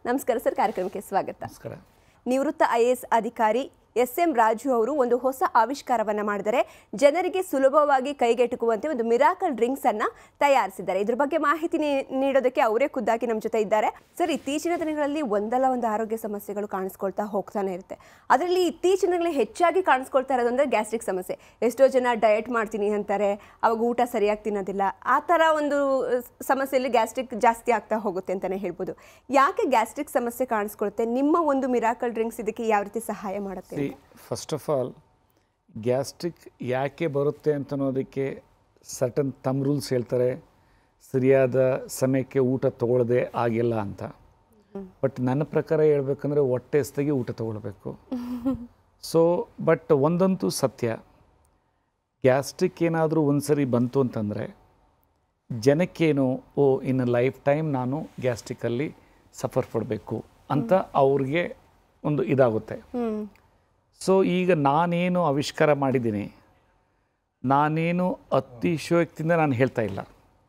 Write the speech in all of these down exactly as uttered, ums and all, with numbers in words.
ನಮಸ್ಕಾರ ಸರ್, ಕಾರ್ಯಕ್ರಮಕ್ಕೆ ಸ್ವಾಗತ. ನಮಸ್ಕಾರ. ನಿವೃತ್ತ ಐ ಎ ಎಸ್ ಅಧಿಕಾರಿ ಎಸ್ ಎಂ ರಾಜು ಅವರು ಒಂದು ಹೊಸ ಆವಿಷ್ಕಾರವನ್ನು ಮಾಡಿದರೆ ಜನರಿಗೆ ಸುಲಭವಾಗಿ ಕೈಗೆಟುಕುವಂತೆ ಒಂದು ಮಿರಾಕಲ್ ಡ್ರಿಂಕ್ಸ್ ಅನ್ನ ತಯಾರಿಸಿದ್ದಾರೆ. ಇದ್ರ ಬಗ್ಗೆ ಮಾಹಿತಿ ನೀಡೋದಕ್ಕೆ ಅವರೇ ಖುದ್ದಾಗಿ ನಮ್ಮ ಜೊತೆ ಇದ್ದಾರೆ. ಸರ್, ಇತ್ತೀಚಿನ ದಿನಗಳಲ್ಲಿ ಒಂದಲ್ಲ ಒಂದು ಆರೋಗ್ಯ ಸಮಸ್ಯೆಗಳು ಕಾಣಿಸ್ಕೊಳ್ತಾ ಹೋಗ್ತಾನೆ ಇರುತ್ತೆ. ಅದರಲ್ಲಿ ಇತ್ತೀಚಿನ ದಿನಗಳಲ್ಲಿ ಹೆಚ್ಚಾಗಿ ಕಾಣಿಸ್ಕೊಳ್ತಾ ಇರೋದು ಅಂದರೆ ಗ್ಯಾಸ್ಟ್ರಿಕ್ ಸಮಸ್ಯೆ. ಎಷ್ಟೋ ಜನ ಡಯಟ್ ಮಾಡ್ತೀನಿ ಅಂತಾರೆ, ಅವಾಗ ಊಟ ಸರಿಯಾಗಿ ತಿನ್ನೋದಿಲ್ಲ. ಆ ಥರ ಒಂದು ಸಮಸ್ಯೆಯಲ್ಲಿ ಗ್ಯಾಸ್ಟ್ರಿಕ್ ಜಾಸ್ತಿ ಆಗ್ತಾ ಹೋಗುತ್ತೆ ಅಂತಲೇ ಹೇಳ್ಬೋದು. ಯಾಕೆ ಗ್ಯಾಸ್ಟ್ರಿಕ್ ಸಮಸ್ಯೆ ಕಾಣಿಸ್ಕೊಳುತ್ತೆ? ನಿಮ್ಮ ಒಂದು ಮಿರಾಕಲ್ ಡ್ರಿಂಕ್ಸ್ ಇದಕ್ಕೆ ಯಾವ ರೀತಿ ಸಹಾಯ ಮಾಡುತ್ತೆ? ಫಸ್ಟ್ ಆಫ್ ಆಲ್, ಗ್ಯಾಸ್ಟ್ರಿಕ್ ಯಾಕೆ ಬರುತ್ತೆ ಅಂತ ಅನ್ನೋದಕ್ಕೆ ಸರ್ಟನ್ ತಮ್ ರೂಲ್ಸ್ ಹೇಳ್ತಾರೆ. ಸರಿಯಾದ ಸಮಯಕ್ಕೆ ಊಟ ತಗೊಳ್ಳದೆ ಆಗಿಲ್ಲ ಅಂತ. ಬಟ್ ನನ್ನ ಪ್ರಕಾರ ಹೇಳ್ಬೇಕಂದ್ರೆ ಹೊಟ್ಟೆ ಹಸ್ದಾಗಿ ಊಟ ತಗೊಳ್ಬೇಕು. ಸೊ ಬಟ್ ಒಂದಂತೂ ಸತ್ಯ, ಗ್ಯಾಸ್ಟ್ರಿಕ್ ಏನಾದರೂ ಒಂದು ಸರಿ ಬಂತು ಅಂತಂದರೆ ಜನಕ್ಕೇನು, ಓ ಇನ್ನು ಲೈಫ್ ಟೈಮ್ ನಾನು ಗ್ಯಾಸ್ಟ್ರಿಕಲ್ಲಿ ಸಫರ್ ಪಡಬೇಕು ಅಂತ ಅವ್ರಿಗೆ ಒಂದು ಇದಾಗುತ್ತೆ. ಸೊ ಈಗ ನಾನೇನು ಆವಿಷ್ಕಾರ ಮಾಡಿದ್ದೀನಿ, ನಾನೇನು ಅತಿಶಯೋಕ್ತಿಯಿಂದ ನಾನು ಹೇಳ್ತಾ ಇಲ್ಲ.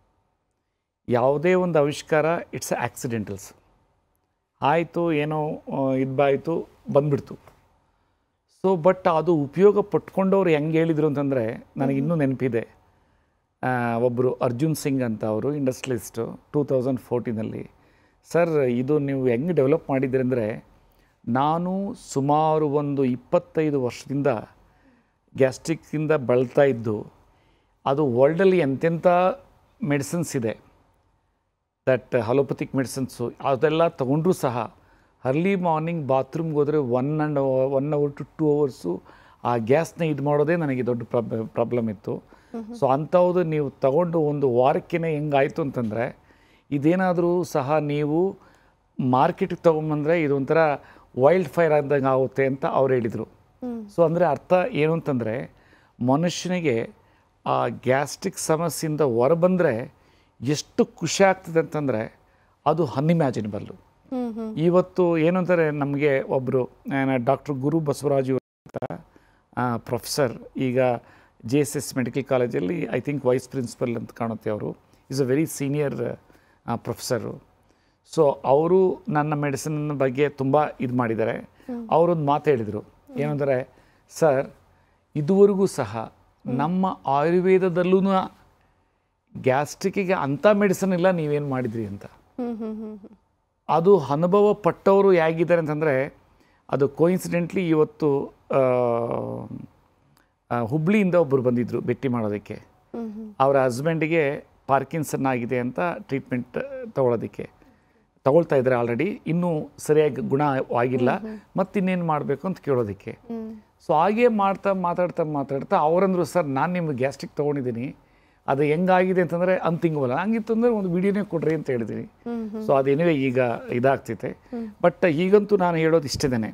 ಯಾವುದೇ ಒಂದು ಆವಿಷ್ಕಾರ ಇಟ್ಸ್ ಆಕ್ಸಿಡೆಂಟಲ್ಸ್. ಆಯಿತು, ಏನೋ ಇದಾಯಿತು, ಬಂದ್ಬಿಡ್ತು. ಸೊ ಬಟ್ ಅದು ಉಪಯೋಗ ಪಟ್ಕೊಂಡವ್ರು ಹೆಂಗೆ ಹೇಳಿದರು ಅಂತಂದರೆ, ನನಗಿನ್ನೂ ನೆನಪಿದೆ. ಒಬ್ಬರು ಅರ್ಜುನ್ ಸಿಂಗ್ ಅಂತ, ಅವರು ಇಂಡಸ್ಟ್ರಿಯಲಿಸ್ಟು, ಟೂ ತೌಸಂಡ್ ಫೋರ್ಟೀನಲ್ಲಿ, ಸರ್ ಇದು ನೀವು ಹೆಂಗೆ ಡೆವಲಪ್ ಮಾಡಿದ್ದೀರಿ ಅಂದರೆ, ನಾನು ಸುಮಾರು ಒಂದು ಇಪ್ಪತ್ತೈದು ವರ್ಷದಿಂದ ಗ್ಯಾಸ್ಟ್ರಿಕ್ಕಿಂದ ಬಳಲ್ತಾ ಇದ್ದು, ಅದು ವರ್ಲ್ಡಲ್ಲಿ ಎಂತೆಂಥ ಮೆಡಿಸಿನ್ಸ್ ಇದೆ, ದಟ್ ಅಲೋಪತಿಕ್ ಮೆಡಿಸಿನ್ಸು ಅದೆಲ್ಲ ತೊಗೊಂಡ್ರೂ ಸಹ ಅರ್ಲಿ ಮಾರ್ನಿಂಗ್ ಬಾತ್ರೂಮ್ಗೆ ಹೋದರೆ one and one hour to two hours ಆ ಗ್ಯಾಸ್ನ ಇದು ಮಾಡೋದೇ ನನಗೆ ದೊಡ್ಡ ಪ್ರಾಬ್ ಪ್ರಾಬ್ಲಮ್ ಇತ್ತು. ಸೊ ಅಂಥದ್ದು ನೀವು ತಗೊಂಡು ಒಂದು ವಾರಕ್ಕೇ ಹೆಂಗಾಯಿತು ಅಂತಂದರೆ, ಇದೇನಾದರೂ ಸಹ ನೀವು ಮಾರ್ಕೆಟಿಗೆ ತೊಗೊಂಬಂದರೆ ಇದೊಂಥರ ವೈಲ್ಡ್ ಫೈರ್ ಆದಂಗೆ ಆಗುತ್ತೆ ಅಂತ ಅವ್ರು ಹೇಳಿದರು. ಸೊ ಅಂದರೆ ಅರ್ಥ ಏನು ಅಂತಂದರೆ, ಮನುಷ್ಯನಿಗೆ ಆ ಗ್ಯಾಸ್ಟ್ರಿಕ್ ಸಮಸ್ಯೆಯಿಂದ ಹೊರಬಂದರೆ ಎಷ್ಟು ಖುಷಿ ಆಗ್ತದೆ ಅಂತಂದರೆ ಅದು ಅನ್ಇಮ್ಯಾಜಿನಬಲ್ಲು. ಇವತ್ತು ಏನು ಅಂತಾರೆ, ನಮಗೆ ಒಬ್ಬರು ಡಾಕ್ಟರ್ ಗುರು ಬಸವರಾಜು ಅಂತ ಪ್ರೊಫೆಸರ್, ಈಗ ಜೆ ಎಸ್ ಎಸ್ ಮೆಡಿಕಲ್ ಕಾಲೇಜಲ್ಲಿ ಐ ಥಿಂಕ್ ವೈಸ್ ಪ್ರಿನ್ಸಿಪಲ್ ಅಂತ ಕಾಣುತ್ತೆ. ಅವರು is a very senior professor. So ಅವರು ನನ್ನ ಮೆಡಿಸಿನ್ ಬಗ್ಗೆ ತುಂಬ ಇದು ಮಾಡಿದ್ದಾರೆ. ಅವರೊಂದು ಮಾತು ಹೇಳಿದರು, ಏನಂದರೆ, ಸರ್ ಇದುವರೆಗೂ ಸಹ ನಮ್ಮ ಆಯುರ್ವೇದದಲ್ಲೂ ಗ್ಯಾಸ್ಟ್ರಿಕ್ಕಿಗೆ ಅಂಥ ಮೆಡಿಸಿನ್ ಇಲ್ಲ, ನೀವೇನು ಮಾಡಿದ್ರಿ ಅಂತ. ಅದು ಅನುಭವ ಪಟ್ಟವರು ಹೇಗಿದ್ದಾರೆ ಅಂತಂದರೆ, ಅದು ಕೋಇನ್ಸಿಡೆಂಟ್ಲಿ ಇವತ್ತು ಹುಬ್ಳಿಯಿಂದ ಒಬ್ಬರು ಬಂದಿದ್ದರು ಭೇಟಿ ಮಾಡೋದಕ್ಕೆ. ಅವರ ಹಸ್ಬೆಂಡಿಗೆ ಪಾರ್ಕಿನ್ಸನ್ ಆಗಿದೆ ಅಂತ ಟ್ರೀಟ್ಮೆಂಟ್ ತಗೊಳ್ಳೋದಕ್ಕೆ ತಗೊಳ್ತಾ ಇದ್ದಾರೆ. ಆಲ್ರೆಡಿ ಇನ್ನೂ ಸರಿಯಾಗಿ ಗುಣ ಆಗಿಲ್ಲ, ಮತ್ತಿನ್ನೇನು ಮಾಡಬೇಕು ಅಂತ ಕೇಳೋದಕ್ಕೆ. ಸೊ ಹಾಗೇ ಮಾಡ್ತಾ ಮಾತಾಡ್ತಾ ಮಾತಾಡ್ತಾ ಅವರಂದ್ರು, ಸರ್ ನಾನು ನಿಮ್ಗೆ ಗ್ಯಾಸ್ಟ್ರಿಕ್ ತೊಗೊಂಡಿದ್ದೀನಿ, ಅದು ಹೆಂಗಾಗಿದೆ ಅಂತಂದರೆ ಅಂತಿಂಗವಲ್ಲ, ಹಂಗಿತ್ತು ಅಂದರೆ ಒಂದು ವಿಡಿಯೋನೇ ಕೊಡ್ರಿ ಅಂತ ಹೇಳಿದ್ದೀನಿ. ಸೊ ಅದೇನಿವೆ ಈಗ ಇದಾಗ್ತೈತೆ. ಬಟ್ ಈಗಂತೂ ನಾನು ಹೇಳೋದು ಇಷ್ಟೇನೆ,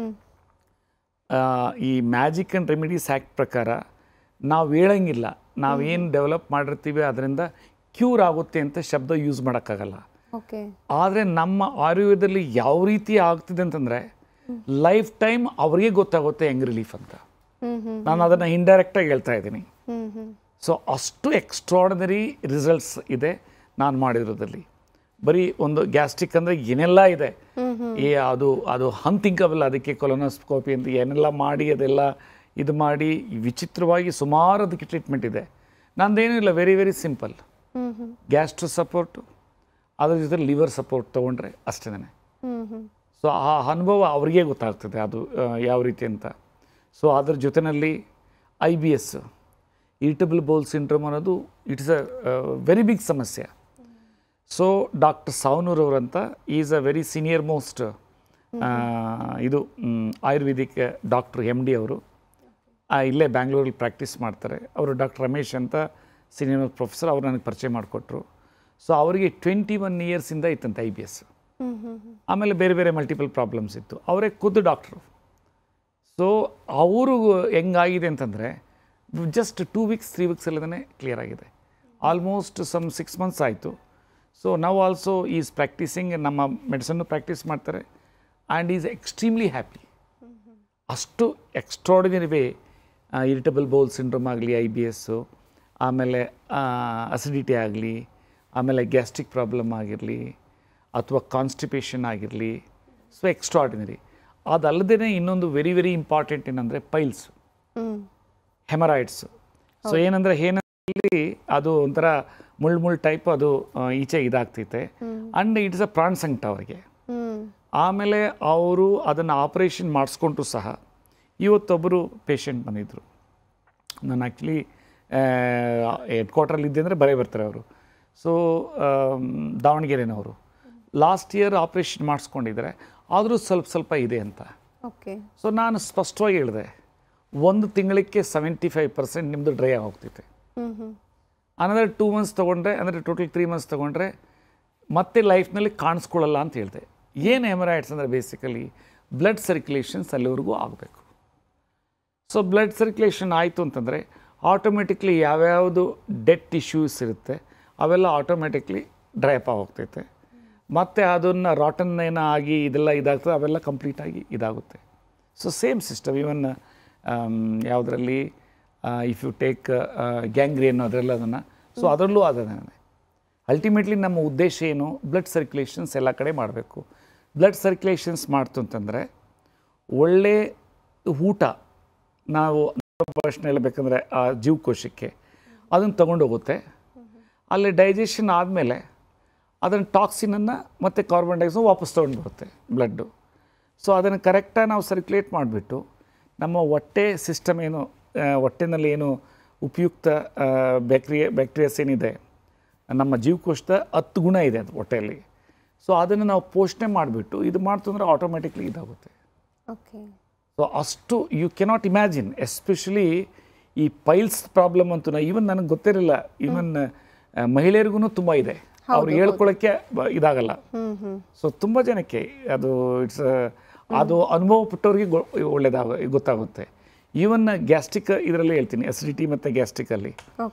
ಈ ಮ್ಯಾಜಿಕ್ ಆ್ಯಂಡ್ ರೆಮಿಡೀಸ್ ಆ್ಯಕ್ಟ್ ಪ್ರಕಾರ ನಾವು ಹೇಳಂಗಿಲ್ಲ, ನಾವೇನು ಡೆವಲಪ್ ಮಾಡಿರ್ತೀವಿ ಅದರಿಂದ ಕ್ಯೂರ್ ಆಗುತ್ತೆ ಅಂತ ಶಬ್ದ ಯೂಸ್ ಮಾಡೋಕ್ಕಾಗಲ್ಲ. ಆದರೆ ನಮ್ಮ ಆಯುರ್ವೇದದಲ್ಲಿ ಯಾವ ರೀತಿ ಆಗ್ತಿದೆ ಅಂತಂದರೆ, ಲೈಫ್ ಟೈಮ್ ಅವ್ರಿಗೆ ಗೊತ್ತಾಗುತ್ತೆ ಹೆಂಗೆ ರಿಲೀಫ್ ಅಂತ. ನಾನು ಅದನ್ನು ಇಂಡೈರೆಕ್ಟಾಗಿ ಹೇಳ್ತಾ ಇದ್ದೀನಿ. ಸೊ ಅಷ್ಟು ಎಕ್ಸ್ಟ್ರಾರ್ಡಿನರಿ ರಿಸಲ್ಟ್ಸ್ ಇದೆ ನಾನು ಮಾಡಿರೋದ್ರಲ್ಲಿ. ಬರೀ ಒಂದು ಗ್ಯಾಸ್ಟ್ರಿಕ್ ಅಂದರೆ ಏನೆಲ್ಲ ಇದೆ, ಏ ಅದು ಅದು ಅನ್ಥಿಂಕಬಲ್. ಅದಕ್ಕೆ ಕೊಲೊನೋಸ್ಕೋಪಿ ಅಂತ ಏನೆಲ್ಲ ಮಾಡಿ ಅದೆಲ್ಲ ಇದು ಮಾಡಿ ವಿಚಿತ್ರವಾಗಿ ಸುಮಾರು ಅದಕ್ಕೆ ಟ್ರೀಟ್ಮೆಂಟ್ ಇದೆ. ನಂದೇನೂ ಇಲ್ಲ, very very simple. Gastro support, ಅದ್ರ ಜೊತೆ ಲಿವರ್ ಸಪೋರ್ಟ್ ತೊಗೊಂಡ್ರೆ ಅಷ್ಟೇ. ಸೊ ಆ ಅನುಭವ ಅವ್ರಿಗೆ ಗೊತ್ತಾಗ್ತದೆ ಅದು ಯಾವ ರೀತಿ ಅಂತ. ಸೊ ಅದ್ರ ಜೊತೆಯಲ್ಲಿ I B S, irritable bowel syndrome ಅನ್ನೋದು ಇಟ್ಸ್ ಅ ವೆರಿ ಬಿಗ್ ಸಮಸ್ಯೆ. ಸೊ ಡಾಕ್ಟರ್ ಸಾವನೂರ್ ಅವರಂತ is a very senior most ಇದು ಆಯುರ್ವೇದಿಕ್ ಡಾಕ್ಟ್ರು, ಎಮ್ ಡಿ ಅವರು, ಇಲ್ಲೇ ಬ್ಯಾಂಗ್ಳೂರಲ್ಲಿ ಪ್ರಾಕ್ಟೀಸ್ ಮಾಡ್ತಾರೆ. ಅವರು ಡಾಕ್ಟರ್ ರಮೇಶ್ ಅಂತ ಸೀನಿಯರ್ ಪ್ರೊಫೆಸರ್, ಅವರು ನನಗೆ ಪರಿಚಯ ಮಾಡಿಕೊಟ್ರು. ಸೊ ಅವರಿಗೆ ಟ್ವೆಂಟಿ ಒನ್ ಇಯರ್ಸಿಂದ ಇತ್ತಂತೆ ಐ ಬಿ ಎಸ್. ಆಮೇಲೆ ಬೇರೆ ಬೇರೆ ಮಲ್ಟಿಪಲ್ ಪ್ರಾಬ್ಲಮ್ಸ್ ಇತ್ತು. ಅವರೇ ಖುದ್ದು ಡಾಕ್ಟ್ರು. ಸೊ ಅವರು ಹೆಂಗಾಗಿದೆ ಅಂತಂದರೆ, ಜಸ್ಟ್ ಟೂ ವೀಕ್ಸ್ ತ್ರೀ ವೀಕ್ಸಲ್ಲದೇ ಕ್ಲಿಯರ್ ಆಗಿದೆ. ಆಲ್ಮೋಸ್ಟ್ ಸಮ್ ಸಿಕ್ಸ್ ಮಂತ್ಸ್ ಆಯಿತು. ಸೊ ನಾವು ಆಲ್ಸೋ ಈಸ್ ಪ್ರಾಕ್ಟೀಸಿಂಗ್, ನಮ್ಮ ಮೆಡಿಸನ್ನು ಪ್ರಾಕ್ಟೀಸ್ ಮಾಡ್ತಾರೆ ಆ್ಯಂಡ್ ಈಸ್ ಎಕ್ಸ್ಟ್ರೀಮ್ಲಿ ಹ್ಯಾಪಿ. ಅಷ್ಟು extraordinary way irritable bowel syndrome ಆಗಲಿ, ಐ ಬಿ ಎಸ್ಸು, ಆಮೇಲೆ ಅಸಿಡಿಟಿ ಆಗಲಿ, ಆಮೇಲೆ ಗ್ಯಾಸ್ಟ್ರಿಕ್ ಪ್ರಾಬ್ಲಮ್ ಆಗಿರಲಿ, ಅಥವಾ ಕಾನ್ಸ್ಟಿಪೇಷನ್ ಆಗಿರಲಿ, ಸೊ ಎಕ್ಸ್ಟ್ರಾರ್ಡಿನರಿ. ಅದಲ್ಲದೇ ಇನ್ನೊಂದು ವೆರಿ ವೆರಿ ಇಂಪಾರ್ಟೆಂಟ್ ಏನಂದರೆ ಪೈಲ್ಸ್, ಹೆಮರಾಯ್ಡ್ಸು. ಸೊ ಏನಂದರೆ ಏನಲ್ಲಿ ಅದು ಒಂಥರ ಮುಳ್ಳು ಮುಳ್ಳು ಟೈಪ್ ಅದು ಈಚೆ ಇದಾಗ್ತೈತೆ. ಆ್ಯಂಡ್ ಇಟ್ಸ್ ಅ ಪ್ರಾಣ ಸಂಕಟ ಅವರಿಗೆ. ಆಮೇಲೆ ಅವರು ಅದನ್ನು ಆಪ್ರೇಷನ್ ಮಾಡಿಸ್ಕೊಂಡ್ರು ಸಹ. ಇವತ್ತೊಬ್ಬರು ಪೇಷಂಟ್ ಬಂದಿದ್ದರು. ನಾನು ಆ್ಯಕ್ಚುಲಿ ಹೆಡ್ ಕ್ವಾರ್ಟ್ರಲ್ಲಿ ಇದ್ದೆ ಅಂದರೆ ಬರೇ ಬರ್ತಾರೆ ಅವರು. ಸೊ ದಾವಣಗೆರೆನವರು ಲಾಸ್ಟ್ ಇಯರ್ ಆಪ್ರೇಷನ್ ಮಾಡಿಸ್ಕೊಂಡಿದ್ದಾರೆ, ಆದರೂ ಸ್ವಲ್ಪ ಸ್ವಲ್ಪ ಇದೆ ಅಂತ. ಓಕೆ. ಸೊ ನಾನು ಸ್ಪಷ್ಟವಾಗಿ ಹೇಳಿದೆ, ಒಂದು ತಿಂಗಳಿಗೆ ಸೆವೆಂಟಿ ಫೈವ್ ಪರ್ಸೆಂಟ್ ನಿಮ್ಮದು ಡ್ರೈ ಆಗೋಗ್ತೈತೆ. ಅನದರ್ ಟೂ ಮಂತ್ಸ್ ತೊಗೊಂಡ್ರೆ, ಅಂದರೆ ಟೋಟಲ್ ತ್ರೀ ಮಂತ್ಸ್ ತೊಗೊಂಡ್ರೆ ಮತ್ತೆ ಲೈಫ್ನಲ್ಲಿ ಕಾಣಿಸ್ಕೊಳ್ಳಲ್ಲ ಅಂತ ಹೇಳಿದೆ. ಏನು ಹೆಮರಾಯ್ಡ್ಸ್ ಅಂದರೆ ಬೇಸಿಕಲಿ ಬ್ಲಡ್ ಸರ್ಕ್ಯುಲೇಷನ್ಸ್ ಅಲ್ಲಿವರೆಗೂ ಆಗಬೇಕು. ಸೊ ಬ್ಲಡ್ ಸರ್ಕ್ಯುಲೇಷನ್ ಆಯಿತು ಅಂತಂದರೆ ಆಟೋಮೆಟಿಕ್ಲಿ ಯಾವ್ಯಾವುದು ಡೆಡ್ ಟಿಶ್ಯೂಸ್ ಇರುತ್ತೆ ಅವೆಲ್ಲ ಆಟೋಮೆಟಿಕ್ಲಿ ಡ್ರೈ ಅಪ್ ಹೋಗ್ತೈತೆ. ಮತ್ತು ಅದನ್ನು ರಾಟನ್ ಏನೋ ಆಗಿ ಇದೆಲ್ಲ ಇದಾಗ್ತದೆ, ಅವೆಲ್ಲ ಕಂಪ್ಲೀಟಾಗಿ ಇದಾಗುತ್ತೆ. ಸೊ ಸೇಮ್ ಸಿಸ್ಟಮ್ ಇವನ್ ಯಾವುದರಲ್ಲಿ ಇಫ್ ಯು ಟೇಕ್ ಗ್ಯಾಂಗ್ರೀನ್ ಅದರೆಲ್ಲ ಅದನ್ನು, ಸೊ ಅದರಲ್ಲೂ ಅದನ್ನೇ. ಅಲ್ಟಿಮೇಟ್ಲಿ ನಮ್ಮ ಉದ್ದೇಶ ಏನು, ಬ್ಲಡ್ ಸರ್ಕ್ಯುಲೇಷನ್ಸ್ ಎಲ್ಲ ಕಡೆ ಮಾಡಬೇಕು. ಬ್ಲಡ್ ಸರ್ಕ್ಯುಲೇಷನ್ಸ್ ಮಾಡ್ತು ಅಂತಂದರೆ ಒಳ್ಳೆ ಊಟ ನಾವು ಪ್ರಶ್ನೆ ಹೇಳಬೇಕಂದ್ರೆ ಆ ಜೀವಕೋಶಕ್ಕೆ ಅದನ್ನು ತೊಗೊಂಡೋಗುತ್ತೆ. ಅಲ್ಲಿ ಡೈಜೆಷನ್ ಆದಮೇಲೆ ಅದನ್ನು ಟಾಕ್ಸಿನನ್ನು ಮತ್ತು ಕಾರ್ಬನ್ ಡೈಆಕ್ಸೈಡ್ ವಾಪಸ್ ತೊಗೊಂಡು ಬರುತ್ತೆ ಬ್ಲಡ್ಡು. ಸೊ ಅದನ್ನು ಕರೆಕ್ಟಾಗಿ ನಾವು ಸರ್ಕ್ಯುಲೇಟ್ ಮಾಡಿಬಿಟ್ಟು ನಮ್ಮ ಹೊಟ್ಟೆ ಸಿಸ್ಟಮ್ ಏನು, ಹೊಟ್ಟೆನಲ್ಲಿ ಏನು ಉಪಯುಕ್ತ ಬ್ಯಾಕ್ಟೀರಿಯಾ ಬ್ಯಾಕ್ಟೀರಿಯಾಸ್ ಏನಿದೆ ನಮ್ಮ ಜೀವಕೋಶದ ಹತ್ತು ಗುಣ ಇದೆ ಅದು ಹೊಟ್ಟೆಯಲ್ಲಿ. ಸೊ ಅದನ್ನು ನಾವು ಪೋಷಣೆ ಮಾಡಿಬಿಟ್ಟು ಇದು ಮಾಡ್ತಂದ್ರೆ ಆಟೋಮೆಟಿಕ್ಲಿ ಇದಾಗುತ್ತೆ. ಓಕೆ. ಸೊ ಅಷ್ಟು ಯು ಕೆನಾಟ್ ಇಮ್ಯಾಜಿನ್, ಎಸ್ಪೆಷಲಿ ಈ ಪೈಲ್ಸ್ ಪ್ರಾಬ್ಲಮ್ ಅಂತೂ ಈವನ್ ನನಗೆ ಗೊತ್ತಿರಲಿಲ್ಲ. ಈವನ್ ಮಹಿಳೆಯರಿಗೂ ತುಂಬ ಇದೆ, ಅವ್ರು ಹೇಳ್ಕೊಳ್ಳೋಕ್ಕೆ ಇದಾಗಲ್ಲ. ಸೊ ತುಂಬ ಜನಕ್ಕೆ ಅದು ಇಟ್ಸ್ ಅದು ಅನುಭವ ಪಟ್ಟವ್ರಿಗೆ ಒಳ್ಳೆಯದಾಗ ಗೊತ್ತಾಗುತ್ತೆ. ಈವನ್ ಗ್ಯಾಸ್ಟ್ರಿಕ್ ಇದರಲ್ಲಿ ಹೇಳ್ತೀನಿ, ಅಸಿಡಿಟಿ ಮತ್ತು ಗ್ಯಾಸ್ಟ್ರಿಕಲ್ಲಿ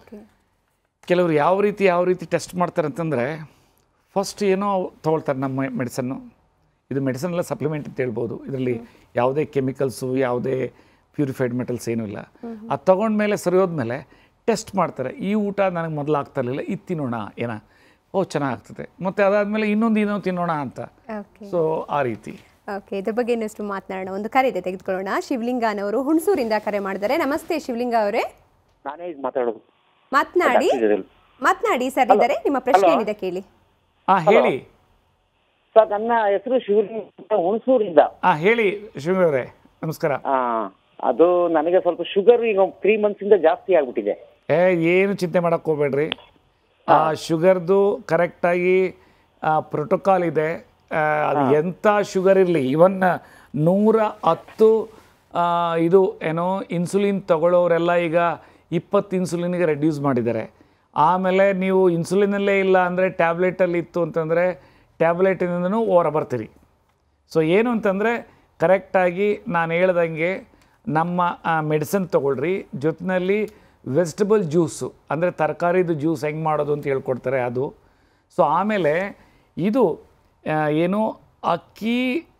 ಕೆಲವರು ಯಾವ ರೀತಿ ಯಾವ ರೀತಿ ಟೆಸ್ಟ್ ಮಾಡ್ತಾರೆ ಅಂತಂದರೆ, ಫಸ್ಟ್ ಏನೋ ತೊಗೊಳ್ತಾರೆ ನಮ್ಮ ಮೆಡಿಸನ್ನು. ಇದು ಮೆಡಿಸನ್ ಎಲ್ಲ ಸಪ್ಲಿಮೆಂಟ್ ಅಂತ ಹೇಳ್ಬೋದು. ಇದರಲ್ಲಿ ಯಾವುದೇ ಕೆಮಿಕಲ್ಸು, ಯಾವುದೇ ಪ್ಯೂರಿಫೈಡ್ ಮೆಟಲ್ಸ್ ಏನೂ ಇಲ್ಲ. ಅದು ತೊಗೊಂಡ್ಮೇಲೆ ಸರಿ ಹೋದ್ಮೇಲೆ ಟೆಸ್ಟ್ ಮಾಡ್ತಾರೆ. ಈ ಊಟ ನನಗೆ ಮೊದಲು ಆಗ್ತಾ ಇರಲಿಲ್ಲ, ಇದು ತಿನ್ನೋಣ ಏನೋ, ಓ ಚೆನ್ನಾಗ್ತದೆ, ಮತ್ತು ಅದಾದಮೇಲೆ ಇನ್ನೊಂದು ಇನ್ನೂ ತಿನ್ನೋಣ ಅಂತ. ಸೊ ಆ ರೀತಿ. ಓಕೆ, ಇದ್ರ ಬಗ್ಗೆ ಇನ್ನಷ್ಟು ಮಾತನಾಡೋಣ. ಒಂದು ಕರೆ ಇದೆ, ತೆಗೆದುಕೊಳ್ಳೋಣ. ಶಿವಲಿಂಗನವರು ಹುಣಸೂರಿಂದ ಕರೆ ಮಾಡಿದ್ದಾರೆ. ನಮಸ್ತೆ ಶಿವಲಿಂಗ ಅವರೇ. ನಾನೇ ಮಾತಾಡೋದು. ಮಾತನಾಡಿ ಮಾತನಾಡಿ ಸರ್ ಇದ್ದಾರೆ, ನಿಮ್ಮ ಪ್ರಶ್ನೆ ಏನಿದೆ ಕೇಳಿ. ಹಾಂ ಹೇಳಿ ಸರ್. ನನ್ನ ಹೆಸರು ಶಿವಲಿಂಗ, ಹುಣಸೂರಿಂದ. ಹಾಂ ಹೇಳಿ ಶಿವಲಿಂಗ ಅವರೇ, ನಮಸ್ಕಾರ. ಹಾಂ, ಅದು ನನಗೆ ಸ್ವಲ್ಪ ಶುಗರ್ ಈಗ ತ್ರೀ ಮಂತ್ಸ್ ಇಂದ ಜಾಸ್ತಿ ಆಗ್ಬಿಟ್ಟಿದೆ. ಏ ಏನು ಚಿಂತೆ ಮಾಡಕ್ಕೆ ಹೋಗ್ಬೇಡ್ರಿ. ಆ ಶುಗರ್ದು ಕರೆಕ್ಟಾಗಿ ಪ್ರೋಟೋಕಾಲ್ ಇದೆ. ಅದು ಎಂಥ ಶುಗರ್ ಇರಲಿ, ಇವನ್ ನೂರ ಹತ್ತು ಇದು ಏನೋ ಇನ್ಸುಲಿನ್ ತಗೊಳ್ಳೋರೆಲ್ಲ ಈಗ ಇಪ್ಪತ್ತು ಇನ್ಸುಲಿನ್ಗೆ ರೆಡ್ಯೂಸ್ ಮಾಡಿದ್ದಾರೆ. ಆಮೇಲೆ ನೀವು ಇನ್ಸುಲಿನಲ್ಲೇ ಇಲ್ಲ ಅಂದರೆ ಟ್ಯಾಬ್ಲೆಟಲ್ಲಿ ಇತ್ತು ಅಂತಂದರೆ ಟ್ಯಾಬ್ಲೆಟಿನಿಂದನೂ ಹೊರ ಬರ್ತೀರಿ. ಸೊ ಏನು ಅಂತಂದರೆ ಕರೆಕ್ಟಾಗಿ ನಾನು ಹೇಳ್ದಂಗೆ ನಮ್ಮ ಮೆಡಿಸಿನ್ ತೊಗೊಳ್ರಿ, ಜೊತೆಯಲ್ಲಿ ವೆಜಿಟಬಲ್ ಜ್ಯೂಸು ಅಂದರೆ ತರಕಾರಿದು ಜ್ಯೂಸ್ ಹೆಂಗೆ ಮಾಡೋದು ಅಂತ ಹೇಳ್ಕೊಡ್ತಾರೆ ಅದು. ಸೊ ಆಮೇಲೆ ಇದು ಏನು ಅಕ್ಕಿ,